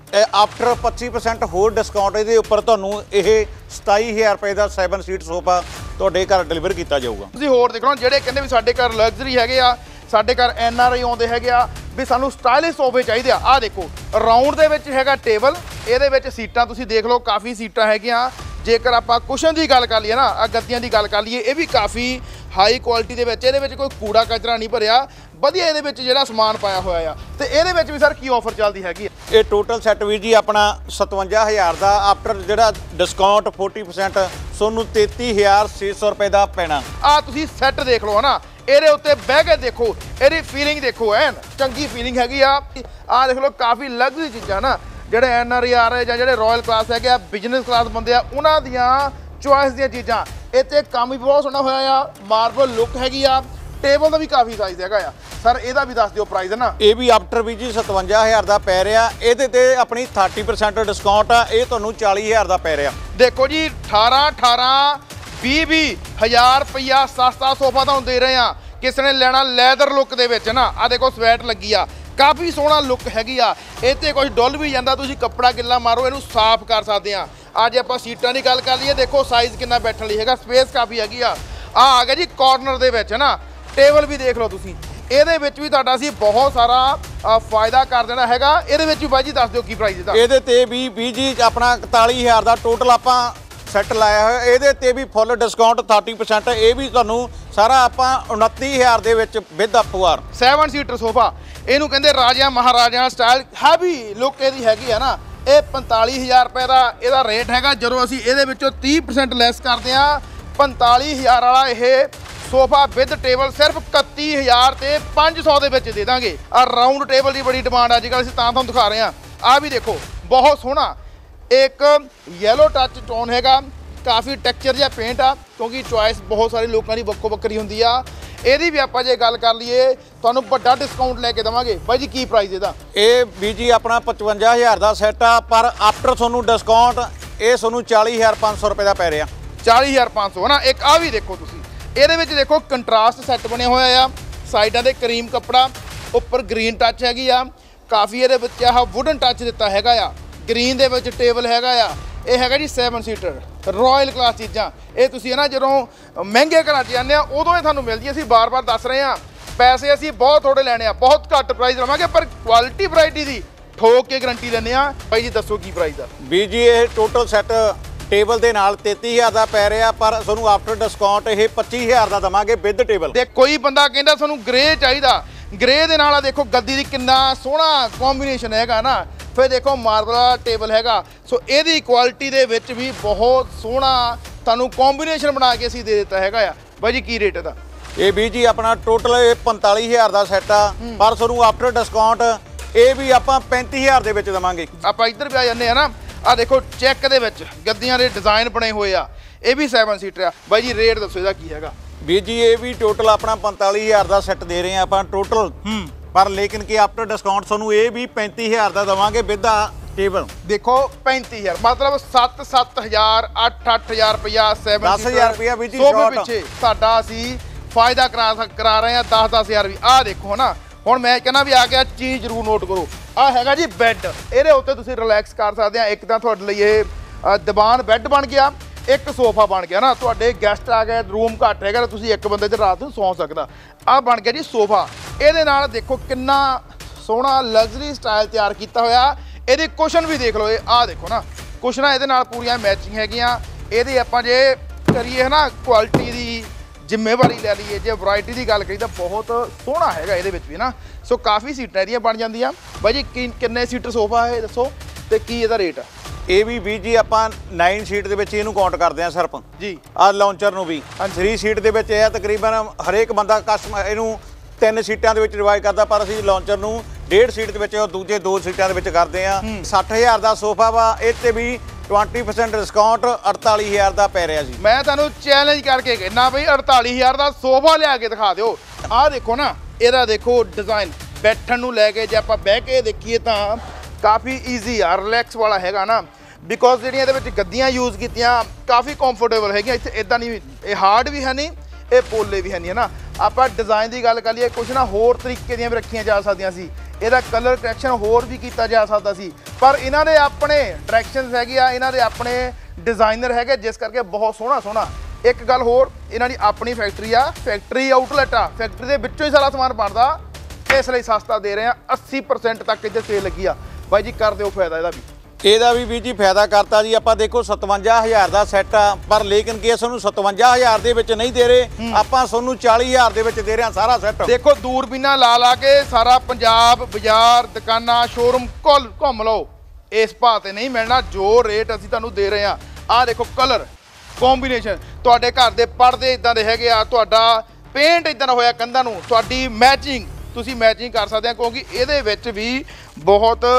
ਆਫਟਰ ਪੱਚੀ ਪਰਸੈਂਟ ਹੋਰ ਡਿਸਕਾਊਂਟ ਇਹਦੇ ਉੱਪਰ ਤੁਹਾਨੂੰ ਇਹ ਸਤਾਈ ਹਜ਼ਾਰ ਰੁਪਏ ਦਾ ਸੈਵਨ ਸੀਟ ਸੋਫਾ ਤੁਹਾਡੇ ਘਰ ਡਿਲੀਵਰ ਕੀਤਾ ਜਾਊਗਾ। ਤੁਸੀਂ ਹੋਰ ਦੇਖ ਲਓ, ਜਿਹੜੇ ਕਹਿੰਦੇ ਵੀ ਸਾਡੇ ਘਰ ਲਗਜ਼ਰੀ ਹੈਗੇ ਆ, ਸਾਡੇ ਘਰ ਐਨ ਆਰ ਆਈ ਆਉਂਦੇ ਹੈਗੇ ਆ ਵੀ ਸਾਨੂੰ ਸਟਾਈਲਿਸ਼ ਸੋਫੇ ਚਾਹੀਦੇ ਆ। ਆਹ ਦੇਖੋ ਰਾਉਂਡ ਦੇ ਵਿੱਚ ਹੈਗਾ ਟੇਬਲ, ਇਹਦੇ ਵਿੱਚ ਸੀਟਾਂ ਤੁਸੀਂ ਦੇਖ ਲਓ ਕਾਫੀ ਸੀਟਾਂ ਹੈਗੀਆਂ। ਜੇਕਰ ਆਪਾਂ ਕੁਸ਼ਨ ਦੀ ਗੱਲ ਕਰ ਲਈਏ ਨਾ, ਆ ਗੱਦੀਆਂ ਦੀ ਗੱਲ ਕਰ ਲਈਏ, ਇਹ ਵੀ ਕਾਫੀ ਹਾਈ ਕੁਆਲਿਟੀ ਦੇ ਵਿੱਚ, ਇਹਦੇ ਵਿੱਚ ਕੋਈ ਕੂੜਾ ਕਚਰਾ ਨਹੀਂ ਭਰਿਆ, ਵਧੀਆ ਇਹਦੇ ਵਿੱਚ ਜਿਹੜਾ ਸਮਾਨ ਪਾਇਆ ਹੋਇਆ ਆ। ਤੇ ਇਹਦੇ ਵਿੱਚ ਵੀ ਸਰ ਕੀ ਆਫਰ ਚੱਲਦੀ ਹੈਗੀ? ਇਹ ਟੋਟਲ ਸੈੱਟ ਵੀਰ ਜੀ ਆਪਣਾ ਸਤਵੰਜਾ ਹਜ਼ਾਰ ਦਾ, ਆਫਟਰ ਜਿਹੜਾ ਡਿਸਕਾਊਂਟ ਚਾਲੀ ਪਰਸੈਂਟ ਤੁਹਾਨੂੰ ਤੇਤੀ ਹਜ਼ਾਰ ਛੇ ਸੌ ਰੁਪਏ ਦਾ ਪੈਣਾ। ਆ ਤੁਸੀਂ ਸੈੱਟ ਦੇਖ ਲਓ ਹਨਾ, ਇਹਦੇ ਉੱਤੇ ਬਹਿ ਕੇ ਦੇਖੋ, ਇਹਦੀ ਫੀਲਿੰਗ ਦੇਖੋ, ਐਨ ਚੰਗੀ ਫੀਲਿੰਗ ਹੈਗੀ ਆ। ਆ ਦੇਖ ਲਓ ਕਾਫੀ ਲਗਜ਼ਰੀ ਚੀਜ਼ਾਂ ਨਾ, ਜਿਹੜੇ ਐਨ ਆਰ ਆਈ ਆ ਰਹੇ ਜਾਂ ਜਿਹੜੇ ਰਾਇਲ ਕਲਾਸ ਹੈਗੇ ਆ ਬਿਜ਼ਨਸ ਕਲਾਸ ਬੰਦੇ ਆ ਉਹਨਾਂ ਦੀਆਂ ਚੁਆਇਸ ਦੀਆਂ ਚੀਜ਼ਾਂ। ਇੱਥੇ ਕੰਮ ਵੀ ਬਹੁਤ ਸੋਹਣਾ ਹੋਇਆ ਆ, ਮਾਰਬਲ ਲੁੱਕ ਹੈਗੀ ਆ, ਟੇਬਲ ਦਾ ਵੀ ਕਾਫੀ ਸਾਈਜ਼ ਹੈਗਾ ਆ। ਸਰ ਇਹਦਾ ਵੀ ਦੱਸ ਦਿਓ ਪ੍ਰਾਈਸ ਹੈ ਨਾ। ਇਹ ਵੀ ਆਫਟਰ ਵੀ ਜੀ ਸਤਵੰਜਾ ਹਜ਼ਾਰ ਦਾ ਪੈ ਰਿਹਾ, ਇਹਦੇ ਤੇ ਆਪਣੀ ਥਰਟੀ ਪਰਸੈਂਟ ਡਿਸਕਾਊਂਟ ਆ, ਇਹ ਤੁਹਾਨੂੰ ਚਾਲੀ ਹਜ਼ਾਰ ਦਾ ਪੈ ਰਿਹਾ। ਦੇਖੋ ਜੀ ਅਠਾਰਾਂ ਅਠਾਰਾਂ ਵੀਹ ਵੀਹ ਹਜ਼ਾਰ ਰੁਪਈਆ ਸਸਤਾ ਸੋਫਾ ਤੁਹਾਨੂੰ ਦੇ ਰਹੇ ਆ। ਕਿਸੇ ਨੇ ਲੈਣਾ ਲੈਦਰ ਲੁੱਕ ਦੇ ਵਿੱਚ ਨਾ, ਆ ਦੇਖੋ ਸਵੈਟ ਲੱਗੀ ਆ, ਕਾਫੀ ਸੋਹਣਾ ਲੁੱਕ ਹੈਗੀ ਆ। ਇਹ ਤੇ ਕੁਝ ਡੁੱਲ ਵੀ ਜਾਂਦਾ, ਤੁਸੀਂ ਕੱਪੜਾ ਗਿੱਲਾ ਮਾਰੋ ਇਹਨੂੰ ਸਾਫ਼ ਕਰ ਸਕਦੇ ਆ। ਅੱਜ ਆਪਾਂ ਸੀਟਾਂ ਦੀ ਗੱਲ ਕਰ ਲਈਏ, ਦੇਖੋ ਸਾਈਜ਼ ਕਿੰਨਾ ਬੈਠਣ ਲਈ ਹੈਗਾ, ਸਪੇਸ ਕਾਫੀ ਹੈਗੀ ਆ। ਆ ਆ ਗਿਆ ਜੀ ਕਾਰਨਰ ਦੇ ਵਿੱਚ ਨਾ, ਟੇਬਲ ਵੀ ਦੇਖ ਲਓ ਤੁਸੀਂ, ਇਹਦੇ ਵਿੱਚ ਵੀ ਤੁਹਾਡਾ ਅਸੀਂ ਬਹੁਤ ਸਾਰਾ ਫਾਇਦਾ ਕਰ ਦੇਣਾ ਹੈਗਾ। ਇਹਦੇ ਵਿੱਚ ਵੀ ਬਾਈ ਜੀ ਦੱਸ ਦਿਓ ਕੀ ਪ੍ਰਾਈਸ ਇਹਦਾ। ਇਹਦੇ ਤੇ ਵੀ ਵੀਹ ਜੀ ਆਪਣਾ ਇਕਤਾਲੀ ਹਜ਼ਾਰ ਦਾ ਟੋਟਲ ਆਪਾਂ ਸੈੱਟ ਲਾਇਆ ਹੋਇਆ, ਇਹਦੇ ਤੇ ਵੀ ਫੁੱਲ ਡਿਸਕਾਊਂਟ ਥਰਟੀ ਪਰਸੈਂਟ, ਇਹ ਵੀ ਤੁਹਾਨੂੰ ਸਾਰਾ ਆਪਾਂ ਉਨੱਤੀ ਹਜ਼ਾਰ ਦੇ ਵਿੱਚ ਵਿਦ ਅਪਵਾਰ ਸੈਵਨ ਸੀਟਰ ਸੋਫਾ। ਇਹਨੂੰ ਕਹਿੰਦੇ ਰਾਜਿਆਂ ਮਹਾਰਾਜਿਆਂ ਸਟਾਈਲ, ਹੈਵੀ ਲੁੱਕ ਇਹਦੀ ਹੈਗੀ ਆ ਨਾ। ਇਹ ਪੰਤਾਲੀ ਹਜ਼ਾਰ ਰੁਪਏ ਦਾ ਇਹਦਾ ਰੇਟ ਹੈਗਾ। ਜਦੋਂ ਅਸੀਂ ਇਹਦੇ ਵਿੱਚੋਂ ਤੀਹ ਪਰਸੈਂਟ ਲੈਸ ਕਰਦੇ ਆ, ਪੰਤਾਲੀ ਹਜ਼ਾਰ ਵਾਲਾ ਇਹ ਸੋਫਾ ਵਿਦ ਟੇਬਲ ਸਿਰਫ ਇਕੱਤੀ ਹਜ਼ਾਰ ਤੇ ਪੰਜ ਸੌ ਦੇ ਵਿੱਚ ਦੇ ਦਾਂਗੇ। ਆ ਰਾਉਂਡ ਟੇਬਲ ਦੀ ਬੜੀ ਡਿਮਾਂਡ ਅੱਜ ਕੱਲ੍ਹ, ਅਸੀਂ ਤਾਂ ਤੁਹਾਨੂੰ ਦਿਖਾ ਰਹੇ ਆ। ਆ ਵੀ ਦੇਖੋ ਬਹੁਤ ਸੋਹਣਾ ਇੱਕ ਯੈਲੋ ਟੱਚ ਟੋਨ ਹੈਗਾ, ਕਾਫੀ ਟੈਕਸਚਰ ਜਿਹਾ ਪੇਂਟ ਆ, ਕਿਉਂਕਿ ਚੁਆਇਸ ਬਹੁਤ ਸਾਰੇ ਲੋਕਾਂ ਦੀ ਵੱਖੋ ਵੱਖਰੀ ਹੁੰਦੀ ਆ। ਇਹਦੀ ਵੀ ਆਪਾਂ ਜੇ ਗੱਲ ਕਰ ਲਈਏ ਤੁਹਾਨੂੰ ਵੱਡਾ ਡਿਸਕਾਊਂਟ ਲੈ ਕੇ ਦੇਵਾਂਗੇ। ਬਾਈ ਜੀ ਕੀ ਪ੍ਰਾਈਸ ਇਹਦਾ? ਇਹ ਵੀ ਜੀ ਆਪਣਾ ਪਚਵੰਜਾ ਹਜ਼ਾਰ ਦਾ ਸੈੱਟ ਆ, ਪਰ ਆਫਟਰ ਤੁਹਾਨੂੰ ਡਿਸਕਾਊਂਟ ਇਹ ਤੁਹਾਨੂੰ ਚਾਲੀ ਹਜ਼ਾਰ ਪੰਜ ਸੌ ਰੁਪਏ ਦਾ ਪੈ ਰਿਹਾ। ਚਾਲੀ ਹਜ਼ਾਰ ਪੰਜ ਸੌ ਹੈ ਨਾ। ਇੱਕ ਆ ਵੀ ਦੇਖੋ ਤੁਸੀਂ, ਇਹਦੇ ਵਿੱਚ ਦੇਖੋ ਕੰਟਰਾਸਟ ਸੈੱਟ ਬਣਿਆ ਹੋਇਆ ਆ, ਸਾਈਡਾਂ ਤੇ ਕਰੀਮ ਕੱਪੜਾ, ਉੱਪਰ ਗ੍ਰੀਨ ਟੱਚ ਹੈਗੀ ਆ, ਕਾਫੀ ਇਹਦੇ ਵਿੱਚ ਆਹ ਵੁਡਨ ਟੱਚ ਦਿੱਤਾ ਹੈਗਾ ਆ, ਗ੍ਰੀਨ ਦੇ ਵਿੱਚ ਟੇਬਲ ਹੈਗਾ ਆ। ਇਹ ਹੈਗਾ ਜੀ ਸੈਵਨ ਸੀਟਰ ਰਾਇਲ ਕਲਾਸ ਚੀਜ਼ਾਂ। ਇਹ ਤੁਸੀਂ ਹੈ ਨਾ ਜਦੋਂ ਮਹਿੰਗੇ ਘਰਾਂ 'ਚ ਜਾਂਦੇ ਆ ਉਦੋਂ ਇਹ ਤੁਹਾਨੂੰ ਮਿਲਦੀ। ਅਸੀਂ ਬਾਰ-ਬਾਰ ਦੱਸ ਰਹੇ ਆ, ਪੈਸੇ ਅਸੀਂ ਬਹੁਤ ਥੋੜੇ ਲੈਣੇ ਆ, ਬਹੁਤ ਘੱਟ ਪ੍ਰਾਈਸ ਲਵਾਂਗੇ, ਪਰ ਕੁਆਲਿਟੀ ਵੈਰਾਈਟੀ ਦੀ ਠੋਕ ਕੇ ਗਰੰਟੀ ਲੈਂਦੇ ਆ। ਬਾਈ ਜੀ ਦੱਸੋ ਕੀ ਪ੍ਰਾਈਸ ਆ? ਵੀ ਜੀ ਇਹ ਟੋਟਲ ਸੈੱਟ ਟੇਬਲ ਦੇ ਨਾਲ ਤੇਤੀ ਹਜ਼ਾਰ ਦਾ ਪੈ ਰਿਹਾ, ਪਰ ਤੁਹਾਨੂੰ ਆਫਟਰ ਡਿਸਕਾਊਂਟ ਇਹ ਪੱਚੀ ਹਜ਼ਾਰ ਦਾ ਦਵਾਂਗੇ ਵਿਦ ਟੇਬਲ। ਤੇ ਕੋਈ ਬੰਦਾ ਕਹਿੰਦਾ ਸਾਨੂੰ ਗ੍ਰੇ ਚਾਹੀਦਾ, ਗ੍ਰੇ ਦੇ ਨਾਲ ਆ ਦੇਖੋ ਗੱਦੀ ਦੀ ਕਿੰਨਾ ਸੋਹਣਾ ਕੰਬੀਨੇਸ਼ਨ ਹੈਗਾ ਨਾ। ਫਿਰ ਦੇਖੋ ਮਾਰਬਲ ਵਾਲਾ ਟੇਬਲ ਹੈਗਾ, ਸੋ ਇਹਦੀ ਕੁਆਲਿਟੀ ਦੇ ਵਿੱਚ ਵੀ ਬਹੁਤ ਸੋਹਣਾ ਤੁਹਾਨੂੰ ਕੰਬੀਨੇਸ਼ਨ ਬਣਾ ਕੇ ਅਸੀਂ ਦੇ ਦਿੱਤਾ ਹੈਗਾ ਆ। ਬਾਈ ਜੀ ਕੀ ਰੇਟ ਇਹਦਾ? ਇਹ ਵੀ ਜੀ ਆਪਣਾ ਟੋਟਲ ਇਹ ਪੰਤਾਲੀ ਹਜ਼ਾਰ ਦਾ ਸੈੱਟ ਆ, ਪਰ ਤੁਹਾਨੂੰ ਆਫਟਰ ਡਿਸਕਾਊਂਟ ਇਹ ਵੀ ਆਪਾਂ ਪੈਂਤੀ ਹਜ਼ਾਰ ਦੇ ਵਿੱਚ ਦੇਵਾਂਗੇ। ਆਪਾਂ ਇੱਧਰ ਵੀ ਆ ਜਾਂਦੇ ਆ ਨਾ, ਆ ਦੇਖੋ ਚੈੱਕ ਦੇ ਵਿੱਚ ਗੱਦੀਆਂ ਦੇ ਡਿਜ਼ਾਈਨ ਬਣੇ ਹੋਏ ਆ, ਇਹ ਵੀ ਸੈਵਨ ਸੀਟਰ ਆ। ਬਾਈ ਜੀ ਰੇਟ ਦੱਸੋ ਇਹਦਾ ਕੀ ਹੈਗਾ? ਵੀ ਜੀ ਇਹ ਵੀ ਟੋਟਲ ਆਪਣਾ ਪੰਤਾਲੀ ਹਜ਼ਾਰ ਦਾ ਸੈੱਟ ਦੇ ਰਹੇ ਆ ਆਪਾਂ ਟੋਟਲ, ਹੂੰ ਪਰ ਲੇਕਿਨ ਕਿ ਆਫਟਰ ਡਿਸਕਾਊਂਟ ਤੁਹਾਨੂੰ ਇਹ ਵੀ ਪੈਂਤੀ ਹਜ਼ਾਰ ਦਾ ਦਵਾਂਗੇ ਵਿਦ ਟੇਬਲ। ਦੇਖੋ ਪੈਂਤੀ ਹਜ਼ਾਰ ਮਤਲਬ ਸੱਤ ਸੱਤ ਹਜ਼ਾਰ ਅੱਠ ਅੱਠ ਹਜ਼ਾਰ ਰੁਪਇਆ ਸੈਵਨ ਦਸ ਹਜ਼ਾਰ ਰੁਪਇਆ ਵੀ ਜੀ ਸੋਫੇ ਸ਼ਾਰਟ ਪਿੱਛੇ ਸਾਡਾ ਅਸੀਂ ਫਾਇਦਾ ਕਰਾ ਕਰਾ ਰਹੇ ਆ ਦਸ ਦਸ ਹਜ਼ਾਰ ਵੀ। ਆਹ ਦੇਖੋ ਨਾ, ਹੁਣ ਮੈਂ ਕਹਿੰਦਾ ਵੀ ਆ ਗਿਆ ਚੀਜ਼ ਜ਼ਰੂਰ ਨੋਟ ਕਰੋ। ਆਹ ਹੈਗਾ ਜੀ ਬੈੱਡ, ਇਹਦੇ ਉੱਤੇ ਤੁਸੀਂ ਰਿਲੈਕਸ ਕਰ ਸਕਦੇ ਆ। ਇੱਕ ਤਾਂ ਤੁਹਾਡੇ ਲਈ ਇਹ ਅ, ਦੀਵਾਨ ਬੈੱਡ ਬਣ ਗਿਆ, ਇੱਕ ਸੋਫਾ ਬਣ ਗਿਆ ਨਾ। ਤੁਹਾਡੇ ਗੈਸਟ ਆ ਗਏ, ਰੂਮ ਘੱਟ ਹੈਗਾ, ਤੁਸੀਂ ਇੱਕ ਬੰਦੇ 'ਚ ਰਾਤ ਨੂੰ ਸੌਂ ਸਕਦਾ। ਆਹ ਬਣ ਗਿਆ ਜੀ ਸੋਫਾ। ਇਹਦੇ ਨਾਲ ਦੇਖੋ ਕਿੰਨਾ ਸੋਹਣਾ ਲਗਜ਼ਰੀ ਸਟਾਈਲ ਤਿਆਰ ਕੀਤਾ ਹੋਇਆ। ਇਹਦੇ ਕੁਸ਼ਨ ਵੀ ਦੇਖ ਲਓ, ਇਹ ਆਹ ਦੇਖੋ ਨਾ, ਕੁਸ਼ਨਾਂ ਇਹਦੇ ਨਾਲ ਪੂਰੀਆਂ ਮੈਚਿੰਗ ਹੈਗੀਆਂ। ਇਹਦੀ ਆਪਾਂ ਜੇ ਕਰੀਏ ਨਾ ਕੁਆਲਿਟੀ ਦੀ ਜ਼ਿੰਮੇਵਾਰੀ ਲੈ ਲਈਏ, ਜੇ ਵੈਰਾਈਟੀ ਦੀ ਗੱਲ ਕਰੀ ਤਾਂ ਬਹੁਤ ਸੋਹਣਾ ਹੈਗਾ ਇਹਦੇ ਵਿੱਚ ਵੀ ਨਾ। ਸੋ ਕਾਫੀ ਸੀਟਾਂ ਇਹਦੀਆਂ ਬਣ ਜਾਂਦੀਆਂ। ਬਾਈ ਜੀ ਕਿ ਕਿੰਨੇ ਸੀਟਰ ਸੋਫਾ ਹੈ ਦੱਸੋ, ਤੇ ਕੀ ਇਹਦਾ ਰੇਟ ਆ? ਇਹ ਵੀ ਵੀਹ ਜੀ ਆਪਾਂ ਨੌਂ ਸੀਟ ਦੇ ਵਿੱਚ ਇਹਨੂੰ ਕਾਊਂਟ ਕਰਦੇ ਆ ਸਿਰਫ ਜੀ। ਆਹ ਲਾਂਚਰ ਨੂੰ ਵੀ ਥ੍ਰੀ ਸੀਟ ਦੇ ਵਿੱਚ ਇਹ ਆ, ਤਕਰੀਬਨ ਹਰੇਕ ਬੰਦਾ ਕਸਟਮਰ ਇਹਨੂੰ ਤਿੰਨ ਸੀਟਾਂ ਦੇ ਵਿੱਚ ਰਿਵਾਈਜ਼ ਕਰਦਾ, ਪਰ ਅਸੀਂ ਲਾਂਚਰ ਨੂੰ ਡੇਢ ਸੀਟ ਦੇ ਵਿੱਚ ਦੂਜੇ ਦੋ ਸੀਟਾਂ ਦੇ ਵਿੱਚ ਕਰਦੇ ਆ। ਸੱਠ ਹਜ਼ਾਰ ਦਾ ਸੋਫਾ ਵਾ, ਇਹ ਤੇ ਵੀ ਵੀਹ ਪਰਸੈਂਟ ਡਿਸਕਾਊਂਟ ਅੜਤਾਲੀ ਹਜ਼ਾਰ ਦਾ ਪੈ ਰਿਹਾ ਜੀ। ਮੈਂ ਤੁਹਾਨੂੰ ਚੈਲੰਜ ਕਰਕੇ ਕਹਿਣਾ ਬਈ ਅੜਤਾਲੀ ਹਜ਼ਾਰ ਦਾ ਸੋਫਾ ਲਿਆ ਕੇ ਦਿਖਾ ਦਿਓ। ਆਹ ਦੇਖੋ ਨਾ, ਇਹਦਾ ਦੇਖੋ ਡਿਜ਼ਾਈਨ, ਬੈਠਣ ਨੂੰ ਲੈ ਕੇ ਜੇ ਆਪਾਂ ਬਹਿ ਕੇ ਦੇਖੀਏ ਤਾਂ ਕਾਫੀ ਈਜ਼ੀ ਆ, ਰਿਲੈਕਸ ਵਾਲਾ ਹੈਗਾ ਨਾ। ਬਿਕੋਜ਼ ਜਿਹੜੀਆਂ ਇਹਦੇ ਵਿੱਚ ਗੱਦੀਆਂ ਯੂਜ਼ ਕੀਤੀਆਂ ਕਾਫੀ ਕੰਫਰਟੇਬਲ ਹੈਗੀਆਂ। ਇੱਥੇ ਇਦਾਂ ਨਹੀਂ, ਇਹ ਹਾਰਡ ਵੀ ਹੈ ਨਹੀਂ, ਇਹ ਪੋਲੇ ਵੀ ਹੈ ਨਹੀਂ, ਹੈ ਨਾ। ਆਪਾਂ ਡਿਜ਼ਾਈਨ ਦੀ ਗੱਲ ਕਰ ਲਈਏ, ਕੁਛ ਨਾ ਹੋਰ ਤਰੀਕੇ ਦੀਆਂ ਵੀ ਰੱਖੀਆਂ ਜਾ ਸਕਦੀਆਂ ਸੀ, ਇਹਦਾ ਕਲਰ ਕਰੈਕਸ਼ਨ ਹੋਰ ਵੀ ਕੀਤਾ ਜਾ ਸਕਦਾ ਸੀ, ਪਰ ਇਹਨਾਂ ਦੇ ਆਪਣੇ ਡਾਇਰੈਕਸ਼ਨਸ ਹੈਗੇ ਆ, ਇਹਨਾਂ ਦੇ ਆਪਣੇ ਡਿਜ਼ਾਈਨਰ ਹੈਗੇ, ਜਿਸ ਕਰਕੇ ਬਹੁਤ ਸੋਹਣਾ ਸੋਹਣਾ। ਇੱਕ ਗੱਲ ਹੋਰ, ਇਹਨਾਂ ਦੀ ਆਪਣੀ ਫੈਕਟਰੀ ਆ, ਫੈਕਟਰੀ ਆਊਟਲੈਟ ਆ, ਫੈਕਟਰੀ ਦੇ ਵਿੱਚੋਂ ਹੀ ਸਾਰਾ ਸਮਾਨ ਬਣਦਾ, ਇਸ ਲਈ ਸਸਤਾ ਦੇ ਰਹੇ ਆ। ਅੱਸੀ ਪਰਸੈਂਟ ਤੱਕ ਇੱਥੇ ਸੇਲ ਲੱਗੀ ਆ। ਬਾਈ ਜੀ ਕਰ ਦਿਓ ਫਾਇਦਾ ਇਹਦਾ ਵੀ। ਇਹਦਾ ਵੀ ਵੀਰ ਜੀ ਫਾਇਦਾ ਕਰਤਾ ਜੀ ਆਪਾਂ। ਦੇਖੋ ਸਤਵੰਜਾ ਹਜ਼ਾਰ ਦਾ ਸੈੱਟ ਆ, ਪਰ ਲੇਕਿਨ ਕਿ ਸਾਨੂੰ ਸਤਵੰਜਾ ਹਜ਼ਾਰ ਦੇ ਵਿੱਚ ਨਹੀਂ ਦੇ ਰਹੇ, ਆਪਾਂ ਤੁਹਾਨੂੰ ਚਾਲੀ ਹਜ਼ਾਰ ਦੇ ਵਿੱਚ ਦੇ ਰਹੇ ਹਾਂ ਸਾਰਾ ਸੈੱਟ। ਦੇਖੋ ਦੂਰਬੀਨਾਂ ਲਾ ਲਾ ਕੇ ਸਾਰਾ ਪੰਜਾਬ ਬਾਜ਼ਾਰ ਦੁਕਾਨਾਂ ਸ਼ੋਰੂਮ ਘੁੰਮ ਘੁੰਮ ਲਓ, ਇਸ ਭਾਅ ਤੇ ਨਹੀਂ ਮਿਲਣਾ ਜੋ ਰੇਟ ਅਸੀਂ ਤੁਹਾਨੂੰ ਦੇ ਰਹੇ ਹਾਂ। ਆਹ ਦੇਖੋ ਕਲਰ ਕੰਬੀਨੇਸ਼ਨ, ਤੁਹਾਡੇ ਘਰ ਦੇ ਪਰਦੇ ਇਦਾਂ ਦੇ ਹੈਗੇ ਆ, ਤੁਹਾਡਾ ਪੇਂਟ ਇਦਾਂ ਦਾ ਹੋਇਆ ਕੰਧਾਂ ਨੂੰ, ਤੁਹਾਡੀ ਮੈਚਿੰਗ ਤੁਸੀਂ ਮੈਚਿੰਗ ਕਰ ਸਕਦੇ ਆ, ਕਿਉਂਕਿ ਇਹਦੇ ਵਿੱਚ ਵੀ ਬਹੁਤ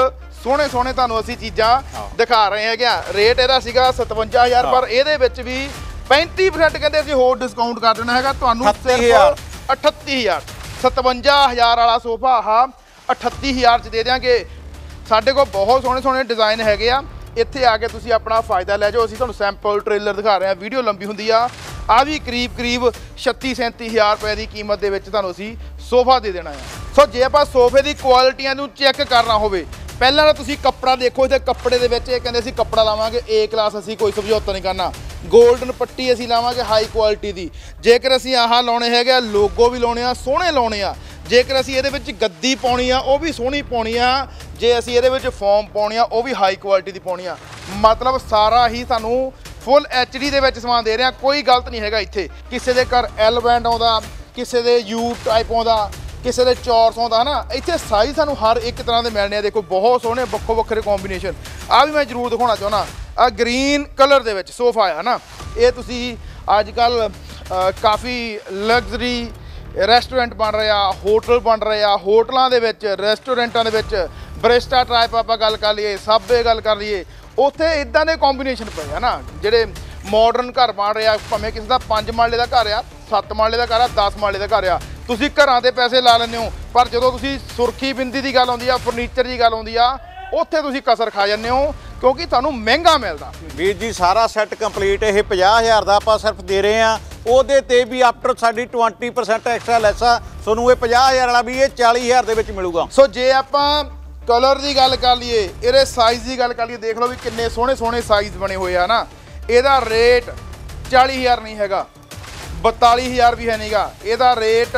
ਸੋਹਣੇ ਸੋਹਣੇ ਤੁਹਾਨੂੰ ਅਸੀਂ ਚੀਜ਼ਾਂ ਦਿਖਾ ਰਹੇ ਹੈਗੇ ਆ। ਰੇਟ ਇਹਦਾ ਸੀਗਾ ਸਤਵੰਜਾ ਹਜ਼ਾਰ, ਪਰ ਇਹਦੇ ਵਿੱਚ ਵੀ ਪੈਂਤੀ ਪਰਸੈਂਟ ਕਹਿੰਦੇ ਅਸੀਂ ਹੋਰ ਡਿਸਕਾਊਂਟ ਕਰ ਦੇਣਾ ਹੈਗਾ ਤੁਹਾਨੂੰ ਸਿਰਫ ਅਠੱਤੀ ਹਜ਼ਾਰ। ਸਤਵੰਜਾ ਹਜ਼ਾਰ ਵਾਲਾ ਸੋਫਾ ਆਹ ਅਠੱਤੀ ਹਜ਼ਾਰ ਚ ਦੇ ਦਿਆਂਗੇ। ਸਾਡੇ ਕੋਲ ਬਹੁਤ ਸੋਹਣੇ ਸੋਹਣੇ ਡਿਜ਼ਾਈਨ ਹੈਗੇ ਆ, ਇੱਥੇ ਆ ਕੇ ਤੁਸੀਂ ਆਪਣਾ ਫਾਇਦਾ ਲੈ ਜਾਓ। ਅਸੀਂ ਤੁਹਾਨੂੰ ਸੈਂਪਲ ਟ੍ਰੇਲਰ ਦਿਖਾ ਰਹੇ ਹਾਂ, ਵੀਡੀਓ ਲੰਬੀ ਹੁੰਦੀ ਆ। ਆ ਵੀ ਕਰੀਬ ਕਰੀਬ ਛੱਤੀ ਸੈਂਤੀ ਹਜ਼ਾਰ ਰੁਪਏ ਦੀ ਕੀਮਤ ਦੇ ਵਿੱਚ ਤੁਹਾਨੂੰ ਅਸੀਂ ਸੋਫਾ ਦੇ ਦੇਣਾ ਆ। ਸੋ ਜੇ ਆਪਾਂ ਸੋਫੇ ਦੀ ਕੁਆਲਿਟੀਆਂ ਨੂੰ ਚੈੱਕ ਕਰਨਾ ਹੋਵੇ, ਪਹਿਲਾਂ ਤਾਂ ਤੁਸੀਂ ਕੱਪੜਾ ਦੇਖੋ। ਇਹਦੇ ਕੱਪੜੇ ਦੇ ਵਿੱਚ ਇਹ ਕਹਿੰਦੇ ਅਸੀਂ ਕੱਪੜਾ ਲਾਵਾਂਗੇ ਏ ਕਲਾਸ, ਅਸੀਂ ਕੋਈ ਸਮਝੌਤਾ ਨਹੀਂ ਕਰਨਾ। ਗੋਲਡਨ ਪੱਟੀ ਅਸੀਂ ਲਾਵਾਂਗੇ ਹਾਈ ਕੁਆਲਿਟੀ ਦੀ। ਜੇਕਰ ਅਸੀਂ ਆਹ ਲਾਉਣੇ ਹੈਗੇ ਲੋਗੋ ਵੀ ਲਾਉਣੇ ਆ, ਸੋਹਣੇ ਲਾਉਣੇ ਆ। ਜੇਕਰ ਅਸੀਂ ਇਹਦੇ ਵਿੱਚ ਗੱਦੀ ਪਾਉਣੀ ਆ, ਉਹ ਵੀ ਸੋਹਣੀ ਪਾਉਣੀ ਆ। ਜੇ ਅਸੀਂ ਇਹਦੇ ਵਿੱਚ ਫੋਮ ਪਾਉਣੀ ਆ, ਉਹ ਵੀ ਹਾਈ ਕੁਆਲਿਟੀ ਦੀ ਪਾਉਣੀ ਆ। ਮਤਲਬ ਸਾਰਾ ਹੀ ਤੁਹਾਨੂੰ ਫੁੱਲ ਐਚ ਡੀ ਦੇ ਵਿੱਚ ਸਮਾਨ ਦੇ ਰਹੇ ਆ, ਕੋਈ ਗਲਤ ਨਹੀਂ ਹੈਗਾ ਇੱਥੇ। ਕਿਸੇ ਦੇ ਘਰ ਐਲ ਬੈਂਡ ਆਉਂਦਾ, ਕਿਸੇ ਦੇ ਯੂ ਟਾਈਪ ਆਉਂਦਾ, ਕਿਸੇ ਦੇ ਚੌਰਸ ਆਉਂਦਾ ਹਨਾ। ਇੱਥੇ ਸਾਈਜ਼ ਸਾਨੂੰ ਹਰ ਇੱਕ ਤਰ੍ਹਾਂ ਦੇ ਮਿਲਣੇ ਆ। ਦੇਖੋ ਬਹੁਤ ਸੋਹਣੇ ਵੱਖੋ ਵੱਖਰੇ ਕੰਬੀਨੇਸ਼ਨ। ਆ ਵੀ ਮੈਂ ਜ਼ਰੂਰ ਦਿਖਾਉਣਾ ਚਾਹੁੰਦਾ, ਆ ਗ੍ਰੀਨ ਕਲਰ ਦੇ ਵਿੱਚ ਸੋਫਾ ਆ ਨਾ। ਇਹ ਤੁਸੀਂ ਅੱਜ ਕੱਲ ਕਾਫੀ ਲਗਜ਼ਰੀ ਰੈਸਟੋਰੈਂਟ ਬਣ ਰਹੇ ਆ, ਹੋਟਲ ਬਣ ਰਹੇ ਆ। ਹੋਟਲਾਂ ਦੇ ਵਿੱਚ, ਰੈਸਟੋਰੈਂਟਾਂ ਦੇ ਵਿੱਚ ਬਰਿਸਟਾ ਟਾਈਪ ਆਪਾਂ ਗੱਲ ਕਰ ਲਈਏ, ਸਾਬੇ ਗੱਲ ਕਰ ਲਈਏ, ਉੱਥੇ ਇਦਾਂ ਦੇ ਕੰਬੀਨੇਸ਼ਨ ਪਏ ਆ ਨਾ। ਜਿਹੜੇ ਮਾਡਰਨ ਘਰ ਬਣ ਰਹੇ ਆ, ਭਾਵੇਂ ਕਿਸੇ ਦਾ ਪੰਜ ਮਾਲੇ ਦਾ ਘਰ ਆ, ਸੱਤ ਮਾਲੇ ਦਾ ਘਰ ਆ, ਦਸ ਮਾਲੇ ਦਾ ਘਰ ਆ, ਤੁਸੀਂ ਘਰਾਂ ਦੇ ਪੈਸੇ ਲਾ ਲੈਂਦੇ ਹੋ, ਪਰ ਜਦੋਂ ਤੁਸੀਂ ਸੁਰਖੀ ਬਿੰਦੀ ਦੀ ਗੱਲ ਆਉਂਦੀ ਆ, ਫਰਨੀਚਰ ਦੀ ਗੱਲ ਆਉਂਦੀ ਆ, ਉੱਥੇ ਤੁਸੀਂ ਕਸਰ ਖਾ ਜਾਂਦੇ ਹੋ, ਕਿਉਂਕਿ ਤੁਹਾਨੂੰ ਮਹਿੰਗਾ ਮਿਲਦਾ। ਵੀਰ ਜੀ ਸਾਰਾ ਸੈੱਟ ਕੰਪਲੀਟ ਇਹ ਪੰਜਾਹ ਹਜ਼ਾਰ ਦਾ ਆਪਾਂ ਸਿਰਫ ਦੇ ਰਹੇ ਆ। ਉਹਦੇ ਤੇ ਵੀ ਆਫਟਰ ਸਾਡੀ ਵੀਹ ਪਰਸੈਂਟ ਐਕਸਟਰਾ ਲੈਸ ਆ। ਤੁਹਾਨੂੰ ਇਹ ਪੰਜਾਹ ਹਜ਼ਾਰ ਵਾਲਾ ਵੀ ਇਹ ਚਾਲੀ ਹਜ਼ਾਰ ਦੇ ਵਿੱਚ ਮਿਲੂਗਾ। ਸੋ ਜੇ ਆਪਾਂ ਕਲਰ ਦੀ ਗੱਲ ਕਰ ਲਈਏ, ਇਹਦੇ ਸਾਈਜ਼ ਦੀ ਗੱਲ ਕਰ ਲਈਏ, ਦੇਖ ਲਓ ਵੀ ਕਿੰਨੇ ਸੋਹਣੇ ਸੋਹਣੇ ਸਾਈਜ਼ ਬਣੇ ਹੋਏ ਆ ਨਾ। ਇਹਦਾ ਰੇਟ ਚਾਲੀ ਹਜ਼ਾਰ ਨਹੀਂ ਹੈਗਾ, ਬਤਾਲੀ ਹਜ਼ਾਰ ਵੀ ਹੈ ਨਹੀਂਗਾ। ਇਹਦਾ ਰੇਟ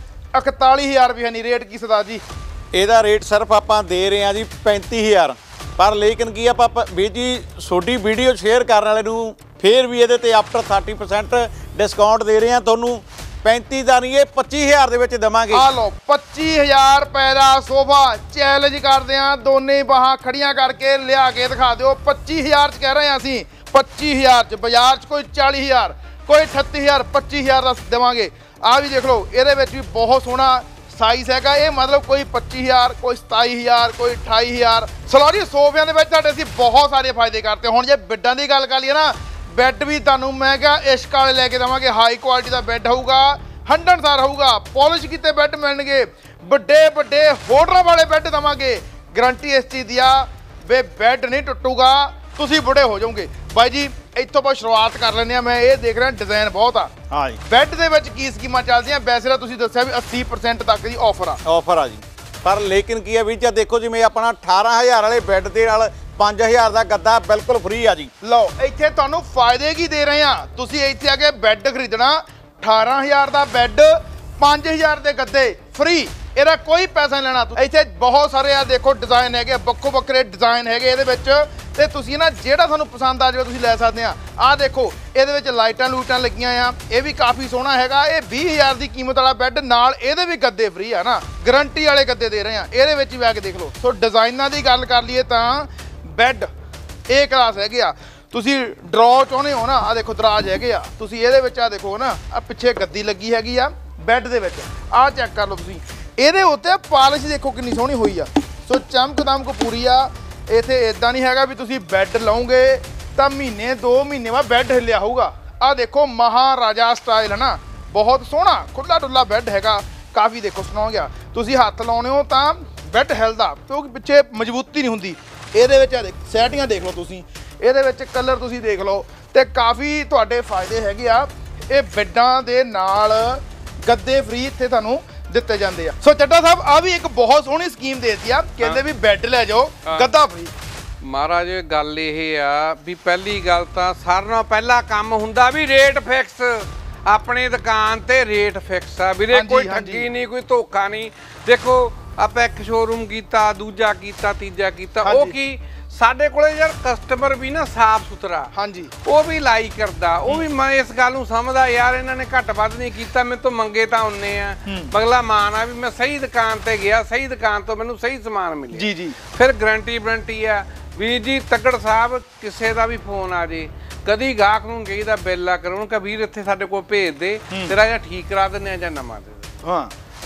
ਇਕਤਾਲੀ ਹਜ਼ਾਰ ਵੀ ਹੈ ਨਹੀਂ। ਰੇਟ ਕੀ ਸਰਦਾਰ ਜੀ? ਇਹਦਾ ਰੇਟ ਸਿਰਫ ਆਪਾਂ ਦੇ ਰਹੇ ਆ ਜੀ ਪੈਂਤੀ ਹਜ਼ਾਰ। ਪਰ ਲੇਕਿਨ ਕੀ ਆਪਾਂ ਵੀਰ ਜੀ ਤੁਹਾਡੀ ਵੀਡੀਓ ਸ਼ੇਅਰ ਕਰਨ ਵਾਲੇ ਨੂੰ ਫੇਰ ਵੀ ਇਹਦੇ ਤੇ ਆਫਟਰ ਤੀਹ ਪਰਸੈਂਟ ਡਿਸਕਾਊਂਟ ਦੇ ਰਹੇ ਆ ਤੁਹਾਨੂੰ। ਪੈਂਤੀ ਦਾ ਨਹੀਂ, ਇਹ ਪੱਚੀ ਹਜ਼ਾਰ ਦੇ ਵਿੱਚ ਦੇਵਾਂਗੇ। ਆ ਲਓ ਪੱਚੀ ਹਜ਼ਾਰ ਰੁਪਏ ਦਾ ਸੋਫਾ। ਚੈਲੰਜ ਕਰਦੇ ਆ, ਦੋਨੇ ਬਾਹਾਂ ਖੜੀਆਂ ਕਰਕੇ ਲਿਆ ਕੇ ਦਿਖਾ ਦਿਓ। ਪੱਚੀ ਹਜ਼ਾਰ ਚ ਕਹਿ ਰਹੇ ਆ ਅਸੀਂ, ਪੱਚੀ ਹਜ਼ਾਰ ਚ। ਬਾਜ਼ਾਰ ਚ ਕੋਈ ਚਾਲੀ ਹਜ਼ਾਰ, ਕੋਈ ਅਠੱਤੀ ਹਜ਼ਾਰ, ਪੱਚੀ ਹਜ਼ਾਰ ਦਾ ਦੇਵਾਂਗੇ। ਆ ਵੀ ਦੇਖ ਲਓ, ਇਹਦੇ ਵਿੱਚ ਵੀ ਬਹੁਤ ਸੋਹਣਾ ਸਾਈਜ਼ ਹੈਗਾ। ਇਹ ਮਤਲਬ ਕੋਈ ਪੱਚੀ ਹਜ਼ਾਰ, ਕੋਈ ਸਤਾਈ ਹਜ਼ਾਰ, ਕੋਈ ਅਠਾਈ ਹਜ਼ਾਰ। ਸਲੋ ਜੀ, ਸੋਫਿਆਂ ਦੇ ਵਿੱਚ ਤੁਹਾਡੇ ਅਸੀਂ ਬਹੁਤ ਸਾਰੇ ਫਾਇਦੇ ਕਰਤੇ। ਹੁਣ ਜੇ ਬੈੱਡਾਂ ਦੀ ਗੱਲ ਕਰ ਲਈਏ ਨਾ, ਬੈੱਡ ਵੀ ਤੁਹਾਨੂੰ ਮੈਂ ਕਿਹਾ ਇਸ਼ਕ ਵਾਲੇ ਲੈ ਕੇ ਦੇਵਾਂਗੇ। ਹਾਈ ਕੁਆਲਿਟੀ ਦਾ ਬੈੱਡ ਹੋਊਗਾ, ਹੰਡਣਸਾਰ ਹੋਊਗਾ, ਪੋਲਿਸ਼ ਕੀਤੇ ਬੈੱਡ ਮਿਲਣਗੇ। ਵੱਡੇ ਵੱਡੇ ਹੋਟਲਾਂ ਵਾਲੇ ਬੈੱਡ ਦੇਵਾਂਗੇ। ਗਰੰਟੀ ਇਸ ਚੀਜ਼ ਦੀ ਆ ਵੇ ਬੈੱਡ ਨਹੀਂ ਟੁੱਟੂਗਾ, ਤੁਸੀਂ ਬੁੜੇ ਹੋ ਜਾਓਗੇ। ਬਾਈ ਜੀ ਇੱਥੋਂ ਆਪਾਂ ਸ਼ੁਰੂਆਤ ਕਰ ਲੈਂਦੇ ਆ। ਮੈਂ ਇਹ ਦੇਖ ਰਿਹਾ ਡਿਜ਼ਾਈਨ ਬਹੁਤ ਆ। ਹਾਂ ਜੀ। ਬੈੱਡ ਦੇ ਵਿੱਚ ਕੀ ਸਕੀਮਾਂ ਚੱਲਦੀਆਂ? ਵੈਸੇ ਤਾਂ ਤੁਸੀਂ ਦੱਸਿਆ ਵੀ ਅੱਸੀ ਪਰਸੈਂਟ ਤੱਕ ਦੀ ਆਫਰ ਆ। ਆਫਰ ਆ ਜੀ, ਪਰ ਲੇਕਿਨ ਕੀ ਆ ਵੀ ਜੀ ਦੇਖੋ, ਜਿਵੇਂ ਆਪਣਾ ਅਠਾਰਾਂ ਹਜ਼ਾਰ ਵਾਲੇ ਬੈੱਡ ਦੇ ਨਾਲ ਪੰਜ ਹਜ਼ਾਰ ਦਾ ਗੱਦਾ ਬਿਲਕੁਲ ਫ੍ਰੀ ਆ ਜੀ। ਲਓ ਇੱਥੇ ਤੁਹਾਨੂੰ ਫਾਇਦੇ ਕੀ ਦੇ ਰਹੇ ਆ। ਤੁਸੀਂ ਇੱਥੇ ਆ ਕੇ ਬੈੱਡ ਖਰੀਦਣਾ, ਅਠਾਰਾਂ ਹਜ਼ਾਰ ਦਾ ਬੈੱਡ, ਪੰਜ ਹਜ਼ਾਰ ਦੇ ਗੱਦੇ ਫ੍ਰੀ। ਇਹਦਾ ਕੋਈ ਪੈਸਾ ਨਹੀਂ ਲੈਣਾ। ਇੱਥੇ ਬਹੁਤ ਸਾਰੇ ਆ ਦੇਖੋ ਡਿਜ਼ਾਈਨ ਹੈਗੇ, ਵੱਖੋ ਵੱਖਰੇ ਡਿਜ਼ਾਈਨ ਹੈਗੇ ਇਹਦੇ ਵਿੱਚ, ਤੇ ਤੁਸੀਂ ਨਾ ਜਿਹੜਾ ਤੁਹਾਨੂੰ ਪਸੰਦ ਆ ਜਾਵੇ ਤੁਸੀਂ ਲੈ ਸਕਦੇ ਆ। ਆਹ ਦੇਖੋ ਇਹਦੇ ਵਿੱਚ ਲਾਈਟਾਂ ਲੂਟਾਂ ਲੱਗੀਆਂ ਆ, ਇਹ ਵੀ ਕਾਫੀ ਸੋਹਣਾ ਹੈਗਾ। ਇਹ ਵੀਹ ਹਜ਼ਾਰ ਦੀ ਕੀਮਤ ਵਾਲਾ ਬੈੱਡ, ਨਾਲ ਇਹਦੇ ਵੀ ਗੱਦੇ ਫ੍ਰੀ ਆ ਨਾ, ਗਰੰਟੀ ਵਾਲੇ ਗੱਦੇ ਦੇ ਰਹੇ ਆ। ਇਹਦੇ ਵਿੱਚ ਵੀ ਆ ਕੇ ਦੇਖ ਲਓ। ਸੋ ਡਿਜ਼ਾਈਨਾਂ ਦੀ ਗੱਲ ਕਰ ਲਈਏ ਤਾਂ ਬੈੱਡ ਏ ਕਲਾਸ ਹੈਗੇ ਆ। ਤੁਸੀਂ ਡਰੋ ਚਾਹੁੰਦੇ ਹੋ ਨਾ, ਆ ਦੇਖੋ ਦਰਾਜ ਹੈਗੇ ਆ। ਤੁਸੀਂ ਇਹਦੇ ਵਿੱਚ ਆ ਦੇਖੋ ਨਾ, ਆ ਪਿੱਛੇ ਗੱਦੀ ਲੱਗੀ ਹੈਗੀ ਆ ਬੈੱਡ ਦੇ ਵਿੱਚ। ਆਹ ਚੈੱਕ ਕਰ ਲਓ ਤੁਸੀਂ, ਇਹਦੇ ਉੱਤੇ ਪਾਲਿਸ਼ ਦੇਖੋ ਕਿੰਨੀ ਸੋਹਣੀ ਹੋਈ ਆ। ਸੋ ਚਮਕ ਦਮਕ ਪੂਰੀ ਆ। ਇੱਥੇ ਇਦਾਂ ਨਹੀਂ ਹੈਗਾ ਵੀ ਤੁਸੀਂ ਬੈੱਡ ਲਾਓਗੇ ਤਾਂ ਮਹੀਨੇ ਦੋ ਮਹੀਨੇ ਬਾਅਦ ਬੈੱਡ ਹਿੱਲਿਆ ਹੋਊਗਾ। ਆਹ ਦੇਖੋ ਮਹਾਰਾਜਾ ਸਟਾਈਲ ਹੈ ਨਾ, ਬਹੁਤ ਸੋਹਣਾ ਖੁੱਲਾ ਡੁੱਲਾ ਬੈੱਡ ਹੈਗਾ। ਕਾਫੀ ਦੇਖੋ ਸੁਣਾਓ ਗਿਆ, ਤੁਸੀਂ ਹੱਥ ਲਾਉਣੇ ਹੋ ਤਾਂ ਬੈੱਡ ਹਿਲਦਾ, ਕਿਉਂਕਿ ਪਿੱਛੇ ਮਜ਼ਬੂਤੀ ਨਹੀਂ ਹੁੰਦੀ। ਇਹਦੇ ਵਿੱਚ ਆ ਦੇਖ ਸੈਟੀਆਂ ਦੇਖ ਲਓ ਤੁਸੀਂ, ਇਹਦੇ ਵਿੱਚ ਕਲਰ ਤੁਸੀਂ ਦੇਖ ਲਓ, ਤੇ ਕਾਫੀ ਤੁਹਾਡੇ ਫਾਇਦੇ ਹੈਗੇ ਆ। ਇਹ ਬੈੱਡਾਂ ਦੇ ਨਾਲ ਗੱਦੇ ਫ੍ਰੀ ਇੱਥੇ ਤੁਹਾਨੂੰ ਦਿੱਤੇ ਜਾਂਦੇ ਆ। ਸੋ ਚੱਡਾ ਸਾਹਿਬ ਆ ਵੀ ਇੱਕ ਬਹੁਤ ਸੋਹਣੀ ਸਕੀਮ ਦੇਤੀ ਆ, ਕਹਿੰਦੇ ਵੀ ਬੈੱਡ ਲੈ ਜਾਓ ਗੱਦਾ ਫ੍ਰੀ। ਮਹਾਰਾਜ ਗੱਲ ਇਹ ਆ ਵੀ ਪਹਿਲੀ ਗੱਲ ਤਾਂ ਸਾਰਿਆਂ ਨਾਲੋਂ ਪਹਿਲਾ ਕੰਮ ਹੁੰਦਾ ਵੀ ਰੇਟ ਫਿਕਸ। ਆਪਣੀ ਦੁਕਾਨ ਤੇ ਰੇਟ ਫਿਕਸ ਆ ਵੀਰੇ, ਕੋਈ ਠੱਗੀ ਨਹੀਂ, ਕੋਈ ਧੋਖਾ ਨਹੀਂ। ਦੇਖੋ ਆਪਾਂ ਇੱਕ ਸ਼ੋਰੂਮ ਕੀਤਾ, ਦੂਜਾ ਕੀਤਾ, ਤੀਜਾ ਕੀਤਾ, ਉਹ ਕੀ ਸਾਡੇ ਕੋਲੇ ਯਾਰ ਕਸਟਮਰ ਵੀ ਨਾ ਸਾਫ ਸੁਥਰਾ, ਹਾਂਜੀ, ਉਹ ਵੀ ਲਾਈਕ ਕਰਦਾ, ਉਹ ਵੀ ਮੈਂ ਇਸ ਗੱਲ ਨੂੰ ਸਮਝਦਾ ਯਾਰ ਇਹਨਾਂ ਨੇ ਘੱਟ ਵੱਧ ਨਹੀਂ ਕੀਤਾ, ਮੇਰੇ ਤੋਂ ਮੰਗੇ ਤਾਂ ਉਹਨੇ ਆ। ਅਗਲਾ ਮਾਨ ਆ ਵੀ ਮੈਂ ਸਹੀ ਦੁਕਾਨ ਤੇ ਗਿਆ, ਸਹੀ ਦੁਕਾਨ ਤੋਂ ਮੈਨੂੰ ਸਹੀ ਸਮਾਨ ਮਿਲਿਆ। ਜੀ ਜੀ। ਫਿਰ ਗਰੰਟੀ ਵਾਰੰਟੀ ਆ ਵੀਰ ਜੀ। ਤੱਕੜ ਸਾਹਿਬ ਕਿਸੇ ਦਾ ਵੀ ਫੋਨ ਆ ਜੇ, ਕਦੀ ਗਾਹਕ ਨੂੰ ਚਾਹੀਦਾ ਬਿੱਲ ਆ ਕਰੋ, ਕਹ ਵੀਰ ਇੱਥੇ ਸਾਡੇ ਕੋਲ ਭੇਜ ਦੇ, ਤੇਰਾ ਜਾਂ ਠੀਕ ਕਰਾ ਦਿੰਦੇ ਆ ਜਾਂ ਨਵਾਂ ਦੇ ਦੇ। ਹਾਂ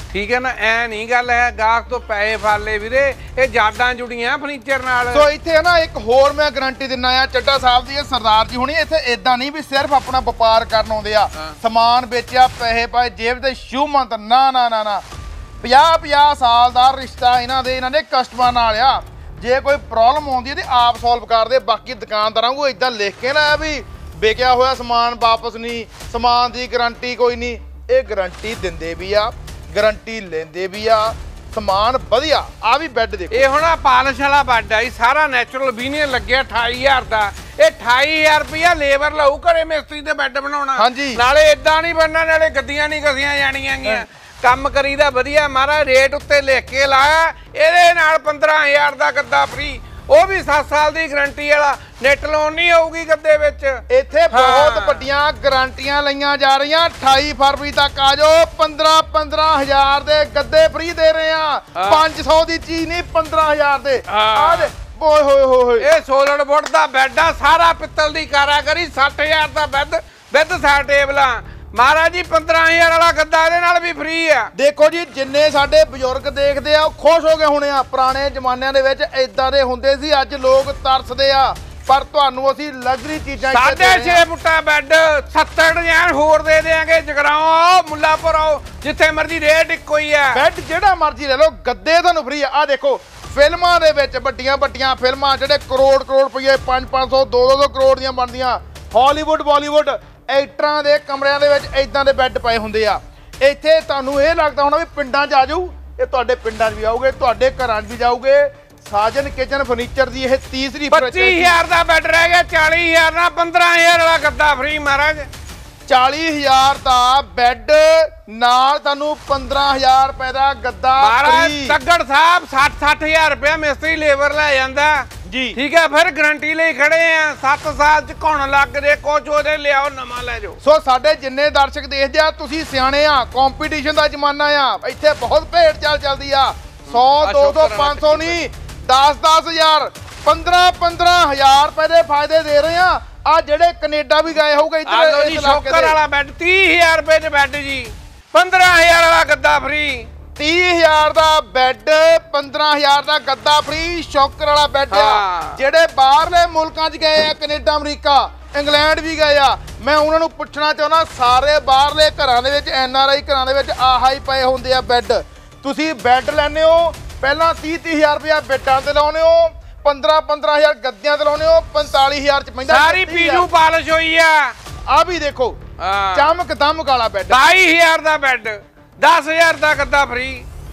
ਠੀਕ ਹੈ ਨਾ। ਐ ਨਹੀਂ ਗੱਲ ਹੈ ਗਾਹਕ ਤੋਂ ਪੈਸੇ ਫਾਲੇ ਵੀਰੇ, ਇਹ ਜਾਦਾਂ ਜੁੜੀਆਂ ਫਰਨੀਚਰ ਨਾਲ। ਸੋ ਇੱਥੇ ਨਾ ਇੱਕ ਹੋਰ ਮੈਂ ਗਾਰੰਟੀ ਦਿੰਨਾ ਆ ਚੱਡਾ ਸਾਹਿਬ ਦੀ, ਇਹ ਸਰਦਾਰ ਜੀ ਹੁਣੀ ਇੱਥੇ ਇਦਾਂ ਨਹੀਂ ਵੀ ਸਿਰਫ ਆਪਣਾ ਵਪਾਰ ਕਰਨ ਆਉਂਦੇ ਆ, ਸਮਾਨ ਵੇਚਿਆ ਪੈਸੇ ਪਾਏ ਜੇਬ ਤੇ ਸ਼ੂਮੰਤ, ਨਾ ਨਾ ਨਾ ਨਾ ਪੰਜਾਹ ਪੰਜਾਹ ਸਾਲ ਦਾ ਰਿਸ਼ਤਾ ਇਹਨਾਂ ਦੇ ਇਹਨਾਂ ਦੇ ਕਸਟਮਰ ਨਾਲ ਆ। ਜੇ ਕੋਈ ਪ੍ਰੋਬਲਮ ਆਉਂਦੀ ਹੈ ਤੇ ਆਪ ਸੋਲਵ ਕਰਦੇ। ਬਾਕੀ ਦੁਕਾਨਦਾਰਾਂ ਨੂੰ ਇਦਾਂ ਲਿਖ ਕੇ ਨਾ ਵੀ ਵਿਕਿਆ ਹੋਇਆ ਸਮਾਨ ਵਾਪਸ ਨਹੀਂ, ਸਮਾਨ ਦੀ ਗਾਰੰਟੀ ਕੋਈ ਨਹੀਂ। ਇਹ ਗਾਰੰਟੀ ਦਿੰਦੇ ਵੀ ਆ, ਗਾਰੰਟੀ ਲੈਂਦੇ ਵੀ ਆ, ਸਮਾਨ ਵਧੀਆ। ਆ ਵੀ ਬੈੱਡ ਦੇਖੋ, ਇਹ ਹੁਣ ਪਾਲਿਸ਼ ਵਾਲਾ ਬੈੱਡ ਆ, ਸਾਰਾ ਨੈਚੁਰਲ ਵੀਨੀਅਰ ਲੱਗਿਆ ਅਠਾਈ ਹਜ਼ਾਰ ਦਾ। ਇਹ ਅਠਾਈ ਹਜ਼ਾਰ ਰੁਪਇਆ ਲੇਬਰ ਲਾਊ ਘਰੇ ਮਿਸਤਰੀ ਤੇ ਬੈੱਡ ਬਣਾਉਣਾ। ਹਾਂਜੀ, ਨਾਲੇ ਇਦਾਂ ਨਹੀਂ ਬਣਨਾ, ਨਾਲੇ ਗੱਦੀਆਂ ਨਹੀਂ ਘਸੀਆਂ ਜਾਣੀਆਂ ਗੀਆਂ। ਕੰਮ ਕਰੀਦਾ ਵਧੀਆ ਮਹਾਰਾਜ, ਰੇਟ ਉੱਤੇ ਲਿਖ ਕੇ ਲਾਇਆ। ਇਹਦੇ ਨਾਲ ਪੰਦਰਾਂ ਹਜ਼ਾਰ ਦਾ ਗੱਦਾ ਫ੍ਰੀ, ਉਹ ਵੀ ਸੱਤ ਸਾਲ ਦੀ ਗਾਰੰਟੀ ਵਾਲਾ। ਨੈਟ ਲੋਨ ਨਹੀਂ ਹੋਊਗੀ ਗੱਦੇ ਵਿੱਚ। ਇੱਥੇ ਬਹੁਤ ਵੱਡੀਆਂ ਗਾਰੰਟੀਆਂ ਲਈਆਂ ਜਾ ਰਹੀਆਂ। ਅਠਾਈ ਫਰਵਰੀ ਤੱਕ ਆ ਜਾਓ, ਪੰਦਰਾਂ ਪੰਦਰਾਂ ਹਜ਼ਾਰ ਦੇ ਗੱਦੇ ਫ੍ਰੀ ਦੇ ਰਹੇ ਆ। ਪੰਜ ਸੌ ਦੀ ਚੀਜ਼ ਨਹੀਂ, ਪੰਦਰਾਂ ਹਜ਼ਾਰ ਦੇ। ਆ ਦੇ ਓਏ ਹੋਏ ਹੋਏ, ਇਹ ਸੋਲਡ ਵੁੱਡ ਦਾ ਬੈੱਡ ਆ, ਸਾਰਾ ਪਿੱਤਲ ਦੀ ਕਾਰਾਗਰੀ। ਸੱਠ ਹਜ਼ਾਰ ਦਾ ਬੈੱਡ ਵਿਦ ਸਾਈਡ ਟੇਬਲਾਂ। ਮਹਾਰਾਜ ਜੀ ਪੰਦਰਾਂ ਹਜ਼ਾਰ ਵਾਲਾ ਗੱਦਾ ਇਹਦੇ ਨਾਲ ਵੀ ਫ੍ਰੀ ਆ। ਦੇਖੋ ਜੀ, ਜਿੰਨੇ ਸਾਡੇ ਬਜ਼ੁਰਗ ਦੇਖਦੇ ਆ ਉਹ ਖੁਸ਼ ਹੋ ਗਏ ਹੋਣੇ ਆ। ਪੁਰਾਣੇ ਜ਼ਮਾਨਿਆਂ ਦੇ ਵਿੱਚ ਇਦਾਂ ਦੇ ਹੁੰਦੇ ਸੀ, ਅੱਜ ਲੋਕ ਤਰਸਦੇ ਆ। ਪਰ ਤੁਹਾਨੂੰ ਅਸੀਂ ਲਗਜ਼ਰੀ ਚੀਜ਼ਾਂ ਸਾਢੇ ਛੇ ਫੁੱਟਾ ਬੈੱਡ ਸੱਤਰ ਡਿਜ਼ਾਈਨ ਹੋਰ ਦੇ ਦੇਾਂਗੇ। ਜਗਰਾਓ ਮੁੱਲਾਪੁਰ ਆਓ, ਜਿੱਥੇ ਮਰਜ਼ੀ ਰੇਟ ਇੱਕੋ ਹੀ ਆ। ਬੈੱਡ ਜਿਹੜਾ ਮਰਜ਼ੀ ਲੈ ਲਓ, ਗੱਦੇ ਤੁਹਾਨੂੰ ਫ੍ਰੀ ਆ। ਆ ਦੇਖੋ, ਫਿਲਮਾਂ ਦੇ ਵਿੱਚ ਵੱਡੀਆਂ ਵੱਡੀਆਂ ਫਿਲਮਾਂ ਜਿਹੜੇ ਕਰੋੜ ਕਰੋੜ ਰੁਪਏ, ਪੰਜ ਪੰਜ ਸੌ ਦੋ ਦੋ ਕਰੋੜ ਦੀਆਂ ਬਣਦੀਆਂ, ਹਾਲੀਵੁੱਡ ਬਾਲੀਵੁੱਡ ਐਕਟਰਾਂ ਦੇ ਕਮਰਿਆਂ ਦੇ ਵਿੱਚ ਇਦਾਂ ਦੇ ਬੈੱਡ ਪਏ ਹੁੰਦੇ ਆ। ਇੱਥੇ ਤੁਹਾਨੂੰ ਇਹ ਲੱਗਦਾ ਹੋਣਾ ਵੀ ਪਿੰਡਾਂ 'ਚ ਆ ਜਾਊ, ਇਹ ਤੁਹਾਡੇ ਪਿੰਡਾਂ 'ਚ ਵੀ ਆਊਗੇ, ਤੁਹਾਡੇ ਘਰਾਂ 'ਚ ਵੀ ਜਾਊਗੇ। ਸਾਜਨ ਕਿਚਨ ਫਰਨੀਚਰ ਦੀ ਇਹ ਤੀਸਰੀ ਪੱਚੀ ਹਜ਼ਾਰ ਦਾ ਬੈੱਡ ਰਹਿ ਗਿਆ, ਚਾਲੀ ਹਜ਼ਾਰ ਨਾਲ ਪੰਦਰਾਂ ਹਜ਼ਾਰ ਵਾਲਾ ਗੱਦਾ ਫ੍ਰੀ ਮਹਾਰਾਜ। ਚਾਲੀ ਹਜ਼ਾਰ ਦਾ ਬੈੱਡ ਨਾਲ ਤੁਹਾਨੂੰ ਪੰਦਰਾਂ ਹਜ਼ਾਰ ਰੁਪਏ ਦਾ ਗੱਦਾ ਫ੍ਰੀ। ਤੱਗੜ ਸਾਹਿਬ ਸੱਠ ਸੱਠ ਹਜ਼ਾਰ ਰੁਪਇਆ ਮਿਸਤਰੀ ਲੇਬਰ ਲੈ ਜਾਂਦਾ ਜੀ, ਠੀਕ ਹੈ। ਫਿਰ ਗਾਰੰਟੀ ਲਈ ਖੜੇ ਆ, ਸੱਤ ਸਾਲ ਚ ਘੁਣ ਲੱਗ ਜੇ ਕੁਝ ਉਹਦੇ ਲਿਆਓ ਨਵਾਂ ਲੈ ਜਾਓ। ਸੋ ਸਾਡੇ ਜਿੰਨੇ ਦਰਸ਼ਕ ਦੇਖਦੇ ਆ, ਤੁਸੀਂ ਸਿਆਣੇ ਆ, ਕੰਪੀਟੀਸ਼ਨ ਦਾ ਜ਼ਮਾਨਾ ਆ, ਇੱਥੇ ਬਹੁਤ ਭੇਡ ਚਾਲ ਚੱਲਦੀ ਆ। ਸੌ ਦੋ ਸੌ ਪੰਜ ਸੌ ਨਹੀਂ, ਦਸ ਦਸ ਹਜ਼ਾਰ, ਪੰਦਰਾਂ ਪੰਦਰਾਂ ਹਜ਼ਾਰ ਰੁਪਏ ਦੇ ਫਾਇਦੇ ਦੇ ਰਹੇ ਆ। ਆ ਜਿਹੜੇ ਕੈਨੇਡਾ ਵੀ ਗਏ ਹੋਊਗੇ ਇੱਧਰ, ਜੀ ਸ਼ੋਕਰ ਵਾਲਾ ਬੈੱਡ ਤੀਹ ਹਜ਼ਾਰ ਰੁਪਏ ਦੇ ਬੈੱਡ ਜੀ, ਪੰਦਰਾਂ ਹਜ਼ਾਰ ਵਾਲਾ ਗੱਦਾ ਫ੍ਰੀ। ਤੀਹ ਹਜ਼ਾਰ ਦਾ ਬੈੱਡ, ਪੰਦਰਾਂ ਹਜ਼ਾਰ ਦਾ ਗੱਦਾ ਫ੍ਰੀ, ਸ਼ੌਕਰ ਵਾਲਾ ਬੈੱਡ ਆ। ਜਿਹੜੇ ਬਾਹਰਲੇ ਮੁਲਕਾਂ 'ਚ ਗਏ ਆ, ਕੈਨੇਡਾ ਅਮਰੀਕਾ ਇੰਗਲੈਂਡ ਵੀ ਗਏ ਆ, ਮੈਂ ਉਹਨਾਂ ਨੂੰ ਪੁੱਛਣਾ ਚਾਹੁੰਦਾ, ਸਾਰੇ ਬਾਹਰਲੇ ਘਰਾਂ ਦੇ ਵਿੱਚ, ਐਨ ਆਰ ਆਈ ਘਰਾਂ ਦੇ ਵਿੱਚ ਆਹ ਹੀ ਪਏ ਹੁੰਦੇ ਆ ਬੈੱਡ। ਤੁਸੀਂ ਬੈੱਡ ਲੈਂਦੇ ਹੋ, ਪਹਿਲਾਂ ਤੀਹ ਤੀਹ ਹਜ਼ਾਰ ਰੁਪਇਆ ਬੈੱਡਾਂ ਤੇ ਲਾਉਂਦੇ ਹੋ, ਪੰਦਰਾਂ ਪੰਦਰਾਂ ਹਜ਼ਾਰ ਗੱਦਿਆਂ ਤੇ ਲਾਉਂਦੇ ਹੋ, ਪੰਤਾਲੀ ਹਜ਼ਾਰ 'ਚ ਪੈਂਦਾ। ਸਾਰੀ ਪੀਜੂ ਪਾਲਿਸ਼ ਹੋਈ ਆ। ਆ ਵੀ ਦੇਖੋ, ਚਮਕ ਦਮਕ ਵਾਲਾ ਬੈੱਡ, ਬਾਈ ਹਜ਼ਾਰ ਦਾ ਬੈੱਡ, ਦਸ ਹਜ਼ਾਰ ਦਾ ਗੱਦਾ ਫ੍ਰੀ।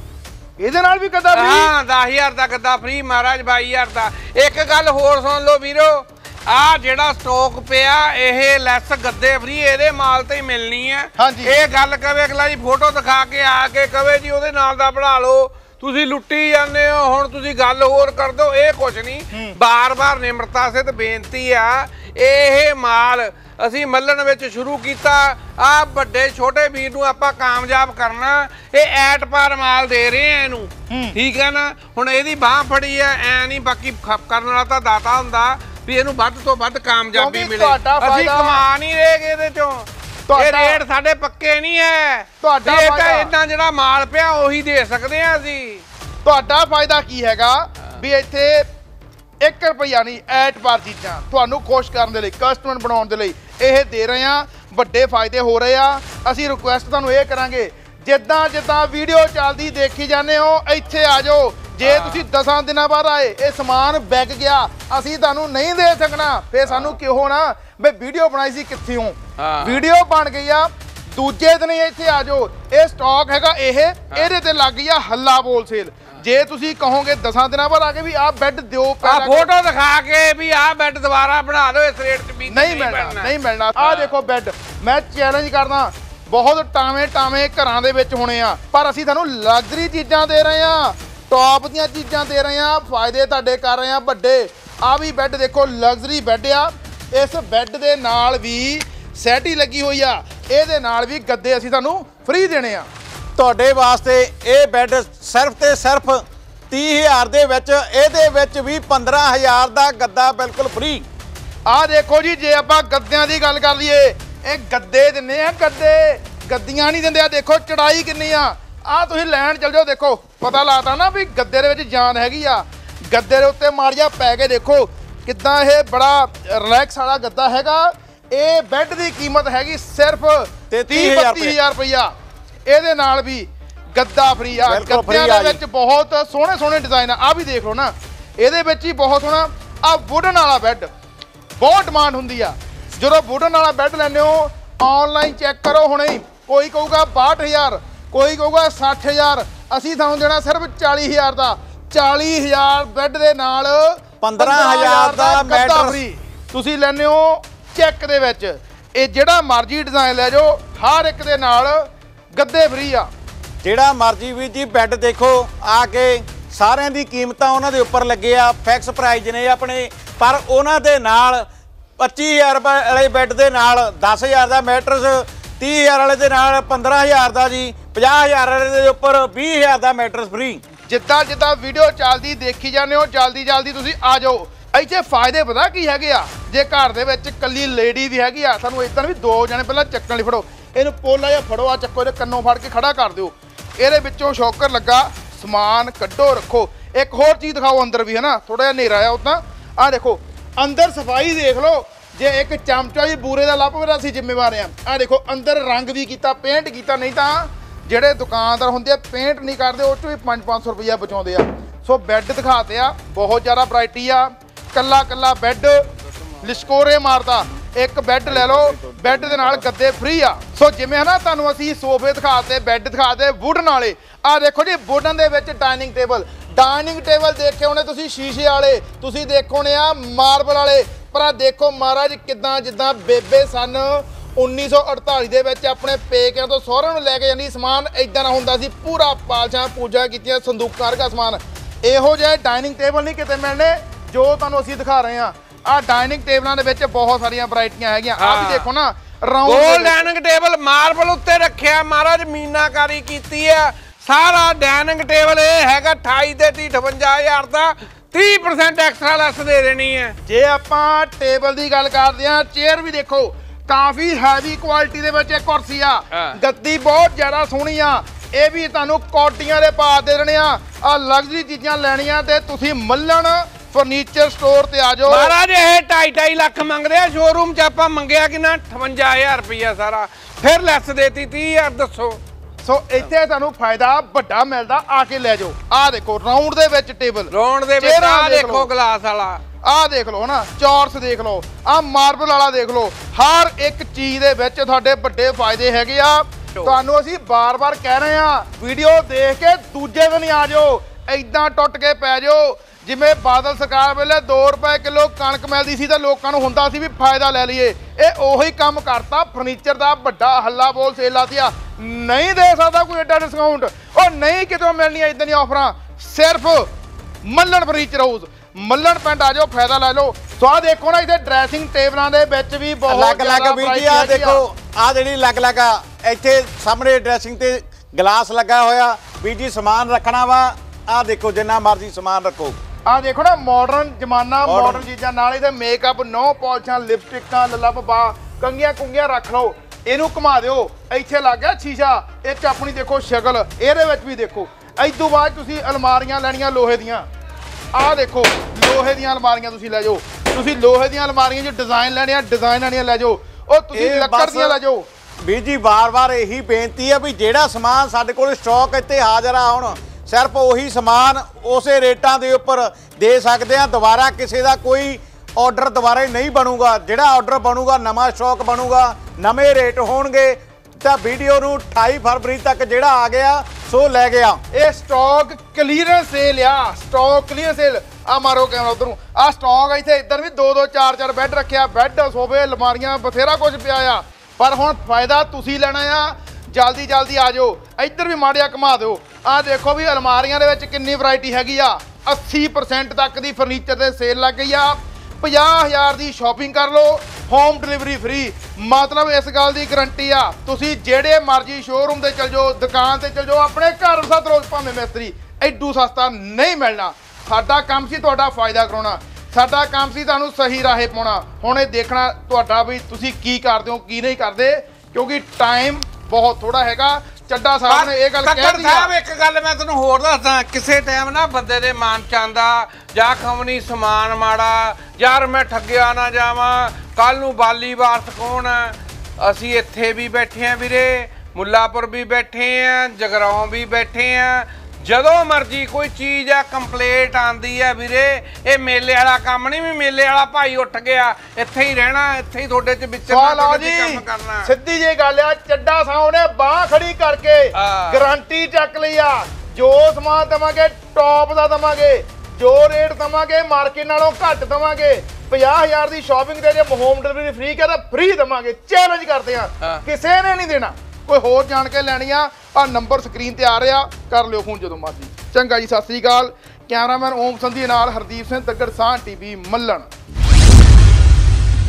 ਇਹਦੇ ਨਾਲ ਵੀ ਗੱਦਾ ਫ੍ਰੀ? ਹਾਂ, ਦਸ ਹਜ਼ਾਰ ਦਾ ਗੱਦਾ ਫ੍ਰੀ ਮਹਾਰਾਜ, ਬਾਈ ਹਜ਼ਾਰ ਦਾ। ਇੱਕ ਗੱਲ ਹੋਰ ਸੁਣ ਲਓ ਵੀਰੋ, ਆ ਜਿਹੜਾ ਸਟਾਕ ਪਿਆ ਇਹ ਲੈਸ ਗੱਦੇ ਫ੍ਰੀ, ਇਹਦੇ ਮਾਲ ਤੇ ਹੀ ਮਿਲਣੀ ਹੈ। ਇਹ ਗੱਲ ਕਵੇ ਅਗਲਾ ਜੀ ਫੋਟੋ ਦਿਖਾ ਕੇ ਆ ਕੇ ਕਵੇ ਜੀ ਉਹਦੇ ਨਾਲ ਦਾ ਬਣਾ ਲਓ, ਤੁਸੀਂ ਲੁੱਟੀ ਜਾਂਦੇ ਹੋ। ਹੁਣ ਤੁਸੀਂ ਗੱਲ ਹੋਰ ਕਰ ਦਿਓ, ਇਹ ਕੁਛ ਨਹੀਂ। ਬਾਰ-ਬਾਰ ਨਿਮਰਤਾ ਸਹਿਤ ਬੇਨਤੀ ਆ, ਇਹ ਮਾਲ ਅਸੀਂ ਮੱਲਣ ਵਿੱਚ ਸ਼ੁਰੂ ਕੀਤਾ, ਆ ਵੱਡੇ ਛੋਟੇ ਵੀਰ ਨੂੰ ਆਪਾਂ ਕਾਮਯਾਬ ਕਰਨਾ। ਇਹ ਐਟ ਪਾਰ ਮਾਲ ਦੇ ਰਹੇ ਆ ਇਹਨੂੰ, ਠੀਕ ਹੈ ਨਾ। ਹੁਣ ਇਹਦੀ ਬਾਹ ਫੜੀ ਆ, ਐ ਨਹੀਂ ਬਾਕੀ ਕਰਨ ਵਾਲਾ ਤਾਂ ਦਾਤਾ ਹੁੰਦਾ ਵੀ ਇਹਨੂੰ ਵੱਧ ਤੋਂ ਵੱਧ ਕਾਮਯਾਬੀ ਮਿਲੇ। ਅਸੀਂ ਕਮਾ ਨਹੀਂ ਰਹੇ ਇਹਦੇ ਚੋਂ, ਇਹ ਰੇਟ ਸਾਡੇ ਪੱਕੇ ਨਹੀਂ ਹੈ। ਤੁਹਾਡਾ ਇਦਾਂ ਜਿਹੜਾ ਮਾਲ ਪਿਆ ਉਹੀ ਦੇ ਸਕਦੇ ਆ ਅਸੀਂ। ਤੁਹਾਡਾ ਫਾਇਦਾ ਕੀ ਹੈਗਾ ਵੀ ਇੱਥੇ ਇੱਕ ਰੁਪਈਆ ਨਹੀਂ, ਐਟ ਪਾਰ ਚੀਜ਼ਾਂ ਤੁਹਾਨੂੰ ਖੁਸ਼ ਕਰਨ ਦੇ ਲਈ, ਕਸਟਮਰ ਬਣਾਉਣ ਦੇ ਲਈ ਇਹ ਦੇ ਰਹੇ ਆ। ਵੱਡੇ ਫਾਇਦੇ ਹੋ ਰਹੇ ਆ। ਅਸੀਂ ਰਿਕੁਐਸਟ ਤੁਹਾਨੂੰ ਇਹ ਕਰਾਂਗੇ, ਜਿੱਦਾਂ ਜਿੱਦਾਂ ਵੀਡੀਓ ਚੱਲਦੀ ਦੇਖੀ ਜਾਂਦੇ ਹੋ, ਇੱਥੇ ਆ ਜਾਓ। ਜੇ ਤੁਸੀਂ ਦਸਾਂ ਦਿਨਾਂ ਬਾਅਦ ਆਏ, ਇਹ ਸਮਾਨ ਵਿਕ ਗਿਆ, ਅਸੀਂ ਤੁਹਾਨੂੰ ਨਹੀਂ ਦੇ ਸਕਣਾ। ਫੇਰ ਸਾਨੂੰ ਕਿਉਂ ਨਾ ਬਈ ਵੀਡੀਓ ਬਣਾਈ ਸੀ ਕਿੱਥੇ ਹੋ, ਵੀਡੀਓ ਬਣ ਗਈ ਆ, ਦੂਜੇ ਦਿਨ ਇੱਥੇ ਆ ਜਾਓ। ਇਹ ਸਟਾਕ ਹੈਗਾ, ਇਹ ਇਹਦੇ ਤੇ ਲੱਗ ਗਈ ਆ ਹੱਲਾ ਹੋਲਸੇਲ। ਜੇ ਤੁਸੀਂ ਕਹੋਗੇ ਦਸਾਂ ਦਿਨਾਂ ਬਾਅਦ ਆ ਕੇ ਵੀ ਆਹ ਬੈੱਡ ਦਿਓ, ਫੋਟੋ ਦਿਖਾ ਕੇ ਵੀ ਆਹ ਬੈੱਡ ਦੁਬਾਰਾ ਬਣਾ ਦਿਓ ਇਸ ਰੇਟ 'ਚ, ਵੀ ਨਹੀਂ ਮਿਲਣਾ, ਨਹੀਂ ਮਿਲਣਾ। ਆਹ ਦੇਖੋ ਬੈੱਡ, ਮੈਂ ਚੈਲੰਜ ਕਰਦਾ, ਬਹੁਤ ਟਾਵੇਂ ਟਾਵੇਂ ਘਰਾਂ ਦੇ ਵਿੱਚ ਹੋਣੇ ਆ, ਪਰ ਅਸੀਂ ਤੁਹਾਨੂੰ ਲਗਜ਼ਰੀ ਚੀਜ਼ਾਂ ਦੇ ਰਹੇ ਆ, ਟੌਪ ਦੀਆਂ ਚੀਜ਼ਾਂ ਦੇ ਰਹੇ ਆ, ਫਾਇਦੇ ਤੁਹਾਡੇ ਕਰ ਰਹੇ ਆ ਵੱਡੇ। ਆ ਵੀ ਬੈੱਡ ਦੇਖੋ, ਲਗਜ਼ਰੀ ਬੈੱਡ ਆ। ਇਸ ਬੈੱਡ ਦੇ ਨਾਲ ਵੀ ਸੈਟੀ ਲੱਗੀ ਹੋਈ ਆ, ਇਹਦੇ ਨਾਲ ਵੀ ਗੱਦੇ ਅਸੀਂ ਤੁਹਾਨੂੰ ਫ੍ਰੀ ਦੇਣੇ ਆ। ਤੁਹਾਡੇ ਵਾਸਤੇ ਇਹ ਬੈੱਡ ਸਿਰਫ ਤੇ ਸਿਰਫ ਤੀਹ ਹਜ਼ਾਰ ਦੇ ਵਿੱਚ, ਇਹਦੇ ਵਿੱਚ ਵੀ ਪੰਦਰਾਂ ਹਜ਼ਾਰ ਦਾ ਗੱਦਾ ਬਿਲਕੁਲ ਫ੍ਰੀ। ਆਹ ਦੇਖੋ ਜੀ, ਜੇ ਆਪਾਂ ਗੱਦਿਆਂ ਦੀ ਗੱਲ ਕਰ ਲਈਏ, ਇਹ ਗੱਦੇ ਦਿੰਦੇ ਆ, ਗੱਦੇ ਗੱਦੀਆਂ ਨਹੀਂ ਦਿੰਦੇ ਆ। ਦੇਖੋ ਚੜਾਈ ਕਿੰਨੀ ਆ, ਆ ਤੁਸੀਂ ਲੈਣ ਚੱਲ ਜਾਓ, ਦੇਖੋ ਪਤਾ ਲੱਗਦਾ ਨਾ ਵੀ ਗੱਦੇ ਦੇ ਵਿੱਚ ਜਾਨ ਹੈਗੀ ਆ। ਗੱਦੇ ਦੇ ਉੱਤੇ ਮਾੜੀਆਂ ਪੈ ਕੇ ਦੇਖੋ ਕਿੱਦਾਂ ਇਹ ਬੜਾ ਰਿਲੈਕਸ ਵਾਲਾ ਗੱਦਾ ਹੈਗਾ। ਇਹ ਬੈੱਡ ਦੀ ਕੀਮਤ ਹੈਗੀ ਸਿਰਫ ਤੀਹ ਬੱਤੀ ਹਜ਼ਾਰ ਰੁਪਈਆ। ਇਹਦੇ ਨਾਲ ਵੀ ਗੱਦਾ ਫ੍ਰੀ ਆ। ਗੱਦਿਆਂ ਦੇ ਵਿੱਚ ਬਹੁਤ ਸੋਹਣੇ ਸੋਹਣੇ ਡਿਜ਼ਾਈਨ ਆ। ਆ ਵੀ ਦੇਖ ਲਓ ਨਾ, ਇਹਦੇ ਵਿੱਚ ਹੀ ਬਹੁਤ ਸੋਹਣਾ। ਆ ਵੁਡਨ ਵਾਲਾ ਬੈੱਡ ਬਹੁਤ ਡਿਮਾਂਡ ਹੁੰਦੀ ਆ। ਜਦੋਂ ਵੁਡਨ ਵਾਲਾ ਬੈੱਡ ਲੈਂਦੇ ਹੋ ਆਨਲਾਈਨ ਚੈੱਕ ਕਰੋ ਹੁਣੇ ਹੀ। ਕੋਈ ਕਹੂਗਾ ਬਾਹਠ ਹਜ਼ਾਰ, ਕੋਈ ਕਹੂਗਾ ਸੱਠ ਹਜ਼ਾਰ, ਅਸੀਂ ਤੁਹਾਨੂੰ ਦੇਣਾ ਸਿਰਫ ਚਾਲੀ ਹਜ਼ਾਰ ਦਾ। ਚਾਲੀ ਹਜ਼ਾਰ ਬੈੱਡ ਦੇ ਨਾਲ ਪੰਦਰਾਂ ਹਜ਼ਾਰ ਦਾ ਮੈਟਰਸ ਫ੍ਰੀ ਤੁਸੀਂ ਲੈਂਦੇ ਹੋ ਚੈੱਕ ਦੇ ਵਿੱਚ। ਇਹ ਜਿਹੜਾ ਮਰਜ਼ੀ ਡਿਜ਼ਾਈਨ ਲੈ ਜਾਓ, ਹਰ ਇੱਕ ਦੇ ਨਾਲ ਗੱਦੇ ਫ੍ਰੀ ਆ। ਜਿਹੜਾ ਮਰਜ਼ੀ ਵੀ ਜੀ ਬੈੱਡ ਦੇਖੋ ਆ ਕੇ, ਸਾਰਿਆਂ ਦੀ ਕੀਮਤਾਂ ਉਹਨਾਂ ਦੇ ਉੱਪਰ ਲੱਗੇ ਆ, ਫਿਕਸ ਪ੍ਰਾਈਜ਼ ਨੇ ਆਪਣੇ। ਪਰ ਉਹਨਾਂ ਦੇ ਨਾਲ ਪੱਚੀ ਹਜ਼ਾਰ ਵਾਲੇ ਬੈੱਡ ਦੇ ਨਾਲ ਦਸ ਹਜ਼ਾਰ ਦਾ ਮੈਟਰਸ, ਤੀਹ ਹਜ਼ਾਰ ਵਾਲੇ ਦੇ ਨਾਲ ਪੰਦਰਾਂ ਹਜ਼ਾਰ ਦਾ ਜੀ, ਪੰਜਾਹ ਹਜ਼ਾਰ ਵਾਲੇ ਦੇ ਉੱਪਰ ਵੀਹ ਹਜ਼ਾਰ ਦਾ ਮੈਟਰਸ ਫ੍ਰੀ। ਜਿੱਦਾਂ ਜਿੱਦਾਂ ਵੀਡੀਓ ਚੱਲਦੀ ਦੇਖੀ ਜਾਂਦੇ ਹੋ, ਜਲਦੀ ਜਲਦੀ ਤੁਸੀਂ ਆ ਜਾਓ। ਇੱਥੇ ਫਾਇਦੇ ਪਤਾ ਕੀ ਹੈਗੇ ਆ? ਜੇ ਘਰ ਦੇ ਵਿੱਚ ਕੱਲੀ ਲੇਡੀ ਵੀ ਹੈਗੀ ਆ, ਸਾਨੂੰ ਇਦਾਂ ਵੀ ਦੋ ਜਣੇ ਪਹਿਲਾਂ ਚੱਕਣ ਲਈ ਫੜੋ, ਇਹਨੂੰ ਪੋਲਾ ਜਿਹਾ ਫੜੋ, ਆ ਚੱਕੋ, ਇਹਦੇ ਕੰਨੋਂ ਫੜ ਕੇ ਖੜਾ ਕਰ ਦਿਓ। ਇਹਦੇ ਵਿੱਚੋਂ ਸ਼ੌਕਰ ਲੱਗਾ, ਸਮਾਨ ਕੱਢੋ ਰੱਖੋ। ਇੱਕ ਹੋਰ ਚੀਜ਼ ਦਿਖਾਓ ਅੰਦਰ ਵੀ, ਹੈ ਨਾ, ਥੋੜਾ ਜਿਹਾ ਹਨੇਰਾ ਆ ਉਦਾਂ। ਆ ਦੇਖੋ ਅੰਦਰ ਸਫਾਈ ਦੇਖ ਲਓ। ਜੇ ਇੱਕ ਚਮਚਾ ਵੀ ਬੂਰੇ ਦਾ ਲੱਭ ਪਿਆ ਅਸੀਂ ਜ਼ਿੰਮੇਵਾਰ ਆ। ਆ ਦੇਖੋ ਅੰਦਰ ਰੰਗ ਵੀ ਕੀਤਾ, ਪੇਂਟ ਕੀਤਾ। ਨਹੀਂ ਤਾਂ ਜਿਹੜੇ ਦੁਕਾਨਦਾਰ ਹੁੰਦੇ ਆ ਪੇਂਟ ਨਹੀਂ ਕਰਦੇ, ਉਹ 'ਚ ਵੀ ਪੰਜ ਪੰਜ ਸੌ ਰੁਪਈਆ ਬਚਾਉਂਦੇ ਆ। ਸੋ ਬੈੱਡ ਦਿਖਾਤੇ ਆ, ਬਹੁਤ ਜ਼ਿਆਦਾ ਵੈਰਾਈਟੀ ਆ। ਕੱਲਾ ਕੱਲਾ ਬੈੱਡ ਲਿਸ਼ਕੋਰੇ ਮਾਰਦਾ। ਇੱਕ ਬੈੱਡ ਲੈ ਲਓ, ਬੈੱਡ ਦੇ ਨਾਲ ਗੱਦੇ ਫ੍ਰੀ ਆ। ਸੋ ਜਿਵੇਂ ਹੈ ਨਾ, ਤੁਹਾਨੂੰ ਅਸੀਂ ਸੋਫੇ ਦਿਖਾਤੇ, ਬੈੱਡ ਦਿਖਾਤੇ ਵੁਡਨ ਵਾਲੇ। ਆ ਦੇਖੋ ਜੀ ਵੁਡਨ ਦੇ ਵਿੱਚ ਡਾਈਨਿੰਗ ਟੇਬਲ। ਡਾਈਨਿੰਗ ਟੇਬਲ ਦੇਖੇ ਹੋਣੇ ਤੁਸੀਂ ਸ਼ੀਸ਼ੇ ਵਾਲੇ, ਤੁਸੀਂ ਦੇਖੋਣੇ ਆ ਮਾਰਬਲ ਵਾਲੇ। ਪਰ ਆ ਦੇਖੋ ਮਹਾਰਾਜ ਕਿੱਦਾਂ ਜਿੱਦਾਂ ਬੇਬੇ ਸਨ ਉੱਨੀ ਸੌ ਅੜਤਾਲੀ ਦੇ ਵਿੱਚ ਆਪਣੇ ਪੇਕਿਆਂ ਤੋਂ ਸਹੁਰਿਆਂ ਨੂੰ ਲੈ ਕੇ ਜਾਂਦੀ ਸਮਾਨ, ਇਦਾਂ ਨਾ ਹੁੰਦਾ ਸੀ। ਪੂਰਾ ਪਾਲਸ਼ਾਂ ਪੂਜਾ ਕੀਤੀਆਂ, ਸੰਦੂਕਾਂ ਵਰਗਾ ਸਮਾਨ। ਇਹੋ ਜਿਹੇ ਡਾਈਨਿੰਗ ਟੇਬਲ ਨਹੀਂ ਕਿਤੇ ਮਿਲਣੇ ਜੋ ਤੁਹਾਨੂੰ ਅਸੀਂ ਦਿਖਾ ਰਹੇ ਹਾਂ। ਆ ਡਾਈਨਿੰਗ ਟੇਬਲਾਂ ਦੇ ਵਿੱਚ ਬਹੁਤ ਸਾਰੀਆਂ ਵੈਰਾਈਟੀਆਂ ਹੈਗੀਆਂ। ਆ ਵੀ ਦੇਖੋ ਨਾ, ਰਾਉਂਡ ਗੋਲ ਡਾਈਨਿੰਗ ਟੇਬਲ ਮਾਰਬਲ ਉੱਤੇ ਰੱਖਿਆ, ਮਹਾਰਾਜ ਮੀਨਾਕਾਰੀ ਕੀਤੀ ਆ। ਸਾਰਾ ਡਾਈਨਿੰਗ ਟੇਬਲ ਇਹ ਹੈਗਾ ਅਠਾਈ ਦੇ ਤੀਹ ਅਠਵੰਜਾ ਹਜ਼ਾਰ ਦਾ, ਤੀਹ ਪਰਸੈਂਟ ਐਕਸਟਰਾ ਲੈਸ ਦੇ ਦੇਣੀ ਹੈ। ਜੇ ਆਪਾਂ ਟੇਬਲ ਦੀ ਗੱਲ ਕਰਦੇ ਆ, ਚੇਅਰ ਵੀ ਦੇਖੋ ਕਾਫੀ ਹੈਵੀ ਕੁਆਲਿਟੀ ਦੇ ਵਿੱਚ ਇਹ ਕੁਰਸੀ ਆ। ਗੱਦੀ ਬਹੁਤ ਜ਼ਿਆਦਾ ਸੋਹਣੀ ਆ। ਇਹ ਵੀ ਤੁਹਾਨੂੰ ਕੋਟੀਆਂ ਦੇ ਪਾ ਦੇ ਦੇਣੇ ਆ। ਆ ਲਗਜ਼ਰੀ ਚੀਜ਼ਾਂ ਲੈਣੀਆਂ ਤੇ ਤੁਸੀਂ ਮੱਲਣ ਫਰਨੀਚਰ ਸਟੋਰ ਤੇ ਆ ਜਾਓ। ਮਹਾਰਾਜ ਇਹ ਢਾਈ ਢਾਈ ਲੱਖ ਮੰਗਦੇ ਆ, ਸ਼ੋਰੂਮ 'ਚ ਆਪਾਂ ਮੰਗਿਆ ਕਿੰਨਾ ਅਠਵੰਜਾ ਹਜ਼ਾਰ ਰੁਪਈਆ ਸਾਰਾ, ਫਿਰ ਲੈਸ ਦੇਤੀ ਤੀਹ ਹਜ਼ਾਰ। ਦੱਸੋ। ਸੋ ਇੱਥੇ ਤੁਹਾਨੂੰ ਫਾਇਦਾ ਵੱਡਾ ਮਿਲਦਾ, ਆ ਕੇ ਲੈ ਜਾਓ। ਆ ਦੇਖੋ ਰਾਉਂਡ ਦੇ ਵਿੱਚ ਟੇਬਲ, ਰਾਉਂਡ ਦੇ ਵਿੱਚ ਆ ਦੇਖੋ ਗਲਾਸ ਵਾਲਾ, ਆ ਦੇਖ ਲਓ ਹਨਾ, ਚੌਰਸ ਦੇਖ ਲਓ, ਆ ਮਾਰਬਲ ਵਾਲਾ ਦੇਖ ਲਓ। ਹਰ ਇੱਕ ਚੀਜ਼ ਦੇ ਵਿੱਚ ਤੁਹਾਡੇ ਵੱਡੇ ਫਾਇਦੇ ਹੈਗੇ ਆ। ਤੁਹਾਨੂੰ ਅਸੀਂ ਬਾਰ-ਬਾਰ ਕਹਿ ਰਹੇ ਆ, ਵੀਡੀਓ ਦੇਖ ਕੇ ਦੂਜੇ ਦਿਨ ਹੀ ਆ ਜਾਓ। ਐਦਾਂ ਟੁੱਟ ਕੇ ਪੈ ਜਾਓ। ਜਿਵੇਂ ਬਾਦਲ ਸਰਕਾਰ ਵੇਲੇ ਦੋ ਰੁਪਏ ਕਿਲੋ ਕਣਕ ਮਿਲਦੀ ਸੀ ਤਾਂ ਲੋਕਾਂ ਨੂੰ ਹੁੰਦਾ ਸੀ ਵੀ ਫਾਇਦਾ ਲੈ ਲਈਏ। ਇਹ ਉਹੀ ਕੰਮ ਕਰਤਾ, ਫਰਨੀਚਰ ਦਾ ਵੱਡਾ ਹੱਲਾ ਬੋਲ ਸੇਲ ਲਾਤੀ ਆ। ਨਹੀਂ ਦੇ ਸਕਦਾ ਕੋਈ ਐਡਾ ਡਿਸਕਾਊਂਟ, ਉਹ ਨਹੀਂ ਕਿਤੋਂ ਮਿਲਣੀਆਂ ਇਦਾਂ ਦੀਆਂ ਆਫਰਾਂ। ਸਿਰਫ ਮੱਲਣ ਫਰਨੀਚਰ ਹਾਊਸ, ਮੱਲਣ ਪਿੰਡ ਆ ਜਾਓ, ਫਾਇਦਾ ਲੈ ਲਓ। ਸੋ ਆ ਦੇਖੋ ਨਾ, ਇੱਥੇ ਡਰੈਸਿੰਗ ਟੇਬਲਾਂ ਦੇ ਵਿੱਚ ਵੀ ਬਹੁਤ ਅਲੱਗ-ਅਲੱਗ ਵੀ ਆ। ਦੇਖੋ ਆ ਜਿਹੜੀ ਅਲੱਗ-ਅਲੱਗ ਆ, ਇੱਥੇ ਸਾਹਮਣੇ ਡਰੈਸਿੰਗ ਤੇ ਗਲਾਸ ਲੱਗਾ ਹੋਇਆ ਵੀ ਜੀ, ਸਮਾਨ ਰੱਖਣਾ ਵਾ। ਆ ਦੇਖੋ ਜਿੰਨਾ ਮਰਜ਼ੀ ਸਮਾਨ ਰੱਖੋ। ਆ ਦੇਖੋ ਨਾ ਮਾਡਰਨ ਜ਼ਮਾਨਾ, ਮਾਡਰਨ ਚੀਜ਼ਾਂ ਨਾਲ ਇਹਦੇ ਮੇਕਅਪ, ਨੋ ਪਾਲਿਸ਼ਾਂ, ਲਿਪਸਟਿਕਾਂ, ਲੱਲਬ ਬਾ, ਕੰਗੀਆਂ ਕੁੰਗੀਆਂ ਰੱਖ ਲਓ। ਇਹਨੂੰ ਘੁਮਾ ਦਿਓ, ਇੱਥੇ ਲੱਗ ਗਿਆ ਸ਼ੀਸ਼ਾ, ਇਹ 'ਚ ਆਪਣੀ ਦੇਖੋ ਸ਼ਕਲ। ਇਹਦੇ ਵਿੱਚ ਵੀ ਦੇਖੋ। ਇਸ ਤੋਂ ਬਾਅਦ ਤੁਸੀਂ ਅਲਮਾਰੀਆਂ ਲੈਣੀਆਂ ਲੋਹੇ ਦੀਆਂ। ਆਹ ਦੇਖੋ ਲੋਹੇ ਦੀਆਂ ਅਲਮਾਰੀਆਂ ਤੁਸੀਂ ਲੈ ਜਾਓ। ਤੁਸੀਂ ਲੋਹੇ ਦੀਆਂ ਅਲਮਾਰੀਆਂ 'ਚ ਡਿਜ਼ਾਈਨ ਲੈਣੇ ਆ, ਡਿਜ਼ਾਈਨ ਵਾਲੀਆਂ ਲੈ ਜਾਓ। ਉਹ ਤੁਸੀਂ ਲੱਕੜ ਦੀਆਂ ਲੈ ਜਾਓ। ਵੀਰ ਜੀ ਵਾਰ-ਵਾਰ ਇਹੀ ਬੇਨਤੀ ਆ ਵੀ ਜਿਹੜਾ ਸਮਾਨ ਸਾਡੇ ਕੋਲ ਸਟਾਕ ਇੱਥੇ ਹਾਜ਼ਰ ਆ, ਹੁਣ ਸਿਰਫ ਉਹੀ ਸਮਾਨ ਉਸੇ ਰੇਟਾਂ ਦੇ ਉੱਪਰ ਦੇ ਸਕਦੇ ਆ। ਦੁਬਾਰਾ ਕਿਸੇ ਦਾ ਕੋਈ ਆਰਡਰ ਦੁਬਾਰਾ ਨਹੀਂ ਬਣੂਗਾ। ਜਿਹੜਾ ਆਰਡਰ ਬਣੂਗਾ, ਨਵਾਂ ਸਟਾਕ ਬਣੂਗਾ, ਨਵੇਂ ਰੇਟ ਹੋਣਗੇ। ਤਾਂ ਵੀਡੀਓ ਨੂੰ ਅਠਾਈ ਫਰਵਰੀ ਤੱਕ ਜਿਹੜਾ ਆ ਗਿਆ ਸੋ ਲੈ ਗਿਆ। ਇਹ ਸਟਾਕ ਕਲੀਅਰੈਂਸ ਸੇਲ ਆ, ਸਟਾਕ ਕਲੀਅਰ ਸੇਲ। ਆ ਮਾਰੋ ਕੈਮਰਾ ਉਧਰ ਨੂੰ। ਆ ਸਟਾਕ ਇੱਥੇ ਇੱਧਰ ਵੀ ਦੋ ਦੋ ਚਾਰ ਚਾਰ ਬੈੱਡ ਰੱਖਿਆ, ਬੈੱਡ, ਸੋਫੇ, ਅਲਮਾਰੀਆਂ, ਬਥੇਰਾ ਕੁਝ ਪਿਆ ਆ। ਪਰ ਹੁਣ ਫਾਇਦਾ ਤੁਸੀਂ ਲੈਣਾ ਆ, ਜਲਦੀ ਜਲਦੀ ਆ ਜਾਓ। ਇੱਧਰ ਵੀ ਮਾੜਿਆ ਘੁਮਾ ਦਿਓ। ਆ ਦੇਖੋ ਵੀ ਅਲਮਾਰੀਆਂ ਦੇ ਵਿੱਚ ਕਿੰਨੀ ਵੈਰਾਈਟੀ ਹੈਗੀ ਆ। ਅੱਸੀ ਪਰਸੈਂਟ ਤੱਕ ਦੀ ਫਰਨੀਚਰ ਤੇ ਸੇਲ ਲੱਗ ਗਈ ਆ। ਪੰਜਾਹ ਹਜ਼ਾਰ ਦੀ ਸ਼ਾਪਿੰਗ ਕਰ ਲਓ, ਹੋਮ ਡਿਲੀਵਰੀ ਫ੍ਰੀ। ਮਤਲਬ ਇਸ ਗੱਲ ਦੀ ਗਰੰਟੀ ਆ, ਤੁਸੀਂ ਜਿਹੜੇ ਮਰਜ਼ੀ ਸ਼ੋਰੂਮ ਤੇ ਚਲ ਜਾਓ, ਦੁਕਾਨ ਤੇ ਚਲ ਜਾਓ, ਆਪਣੇ ਘਰ ਵਸਾ ਰੋਜ਼ ਭਾਵੇਂ ਮਿਸਤਰੀ, ਐਡੂ ਸਸਤਾ ਨਹੀਂ ਮਿਲਣਾ। ਸਾਡਾ ਕੰਮ ਸੀ ਤੁਹਾਡਾ ਫਾਇਦਾ ਕਰਾਉਣਾ, ਸਾਡਾ ਕੰਮ ਸੀ ਤੁਹਾਨੂੰ ਸਹੀ ਰਾਹੇ ਪਾਉਣਾ। ਹੁਣ ਇਹ ਦੇਖਣਾ ਤੁਹਾਡਾ ਵੀ ਤੁਸੀਂ ਕੀ ਕਰਦੇ ਹੋ ਕੀ ਨਹੀਂ ਕਰਦੇ, ਕਿਉਂਕਿ ਟਾਈਮ ਬਹੁਤ ਥੋੜਾ ਹੈਗਾ। ਚੱਡਾ ਸਾਹਿਬ ਨੇ ਇਹ ਗੱਲ ਕਹਿ ਤੱਕਰ ਦਿੱਤੀ ਸਾਹਿਬ ਇੱਕ ਗੱਲ ਮੈਂ ਤੈਨੂੰ ਹੋਰ ਦੱਸਦਾ ਕਿਸੇ ਟਾਈਮ ਨਾ ਬੰਦੇ ਦੇ ਮਨ ਚ ਆਂਦਾ ਜਾਂ ਖਮਣੀ ਸਮਾਨ ਮਾੜਾ ਯਾਰ ਮੈਂ ਠੱਗਿਆ ਨਾ ਜਾਵਾਂ ਕੱਲ ਨੂੰ ਬਾਲੀ ਵਾਰਸ ਕੌਣ ਆ ਅਸੀਂ ਇੱਥੇ ਵੀ ਬੈਠੇ ਆ ਵੀਰੇ ਮੁੱਲਾਪੁਰ ਵੀ ਬੈਠੇ ਆ ਜਗਰਾਉਂ ਵੀ ਬੈਠੇ ਆ ਜਦੋਂ ਮਰਜੀ ਕੋਈ ਚੀਜ਼ ਆ ਕੰਪਲੇਂਟ ਆਂਦੀ ਆ ਵੀਰੇ ਇਹ ਮੇਲੇ ਵਾਲਾ ਕੰਮ ਨਹੀਂ ਵੀ ਮੇਲੇ ਵਾਲਾ ਭਾਈ ਉੱਠ ਗਿਆ ਇੱਥੇ ਹੀ ਰਹਿਣਾ ਇੱਥੇ ਹੀ ਤੁਹਾਡੇ ਚ ਵਿਚਰਨਾ ਜੀ ਕੰਮ ਕਰਨਾ ਸਿੱਧੀ ਜਿਹੀ ਗੱਲ ਆ ਚੱਡਾ ਸਾਹਿਬ ਨੇ ਬਾਹ ਖੜੀ ਕਰਕੇ ਗਾਰੰਟੀ ਚੱਕ ਲਈ ਆ ਜੋ ਸਮਾਨ ਦਵਾਂਗੇ ਟੌਪ ਦਾ ਦਵਾਂਗੇ ਜੋ ਰੇਟ ਦਵਾਂਗੇ ਮਾਰਕੀਟ ਨਾਲੋਂ ਘੱਟ ਦਵਾਂਗੇ ਪੰਜਾਹ ਹਜ਼ਾਰ ਦੀ ਸ਼ਾਪਿੰਗ ਤੇ ਜੇ ਹੋਮ ਡਿਲੀਵਰੀ ਫ੍ਰੀ ਕਹਿੰਦਾ ਫ੍ਰੀ ਦਵਾਂਗੇ ਚੈਲੰਜ ਕਰਦੇ ਆ ਕਿਸੇ ਨੇ ਨਹੀਂ ਦੇਣਾ ਕੋਈ ਹੋਰ ਜਾਣ ਕੇ ਲੈਣੀ ਆ ਆ ਨੰਬਰ ਸਕਰੀਨ ਤੇ ਆ ਰਿਹਾ ਕਰ ਲਿਓ ਫੋਨ ਜਦੋਂ ਮਰਜ਼ੀ ਚੰਗਾ ਜੀ ਸਤਿ ਸ੍ਰੀ ਅਕਾਲ ਕੈਮਰਾਮੈਨ ਓਮ ਸੰਧੀ ਨਾਲ ਹਰਦੀਪ ਸਿੰਘ ਤੱਗੜ ਸਾਹ ਟੀਵੀ ਮੱਲਣ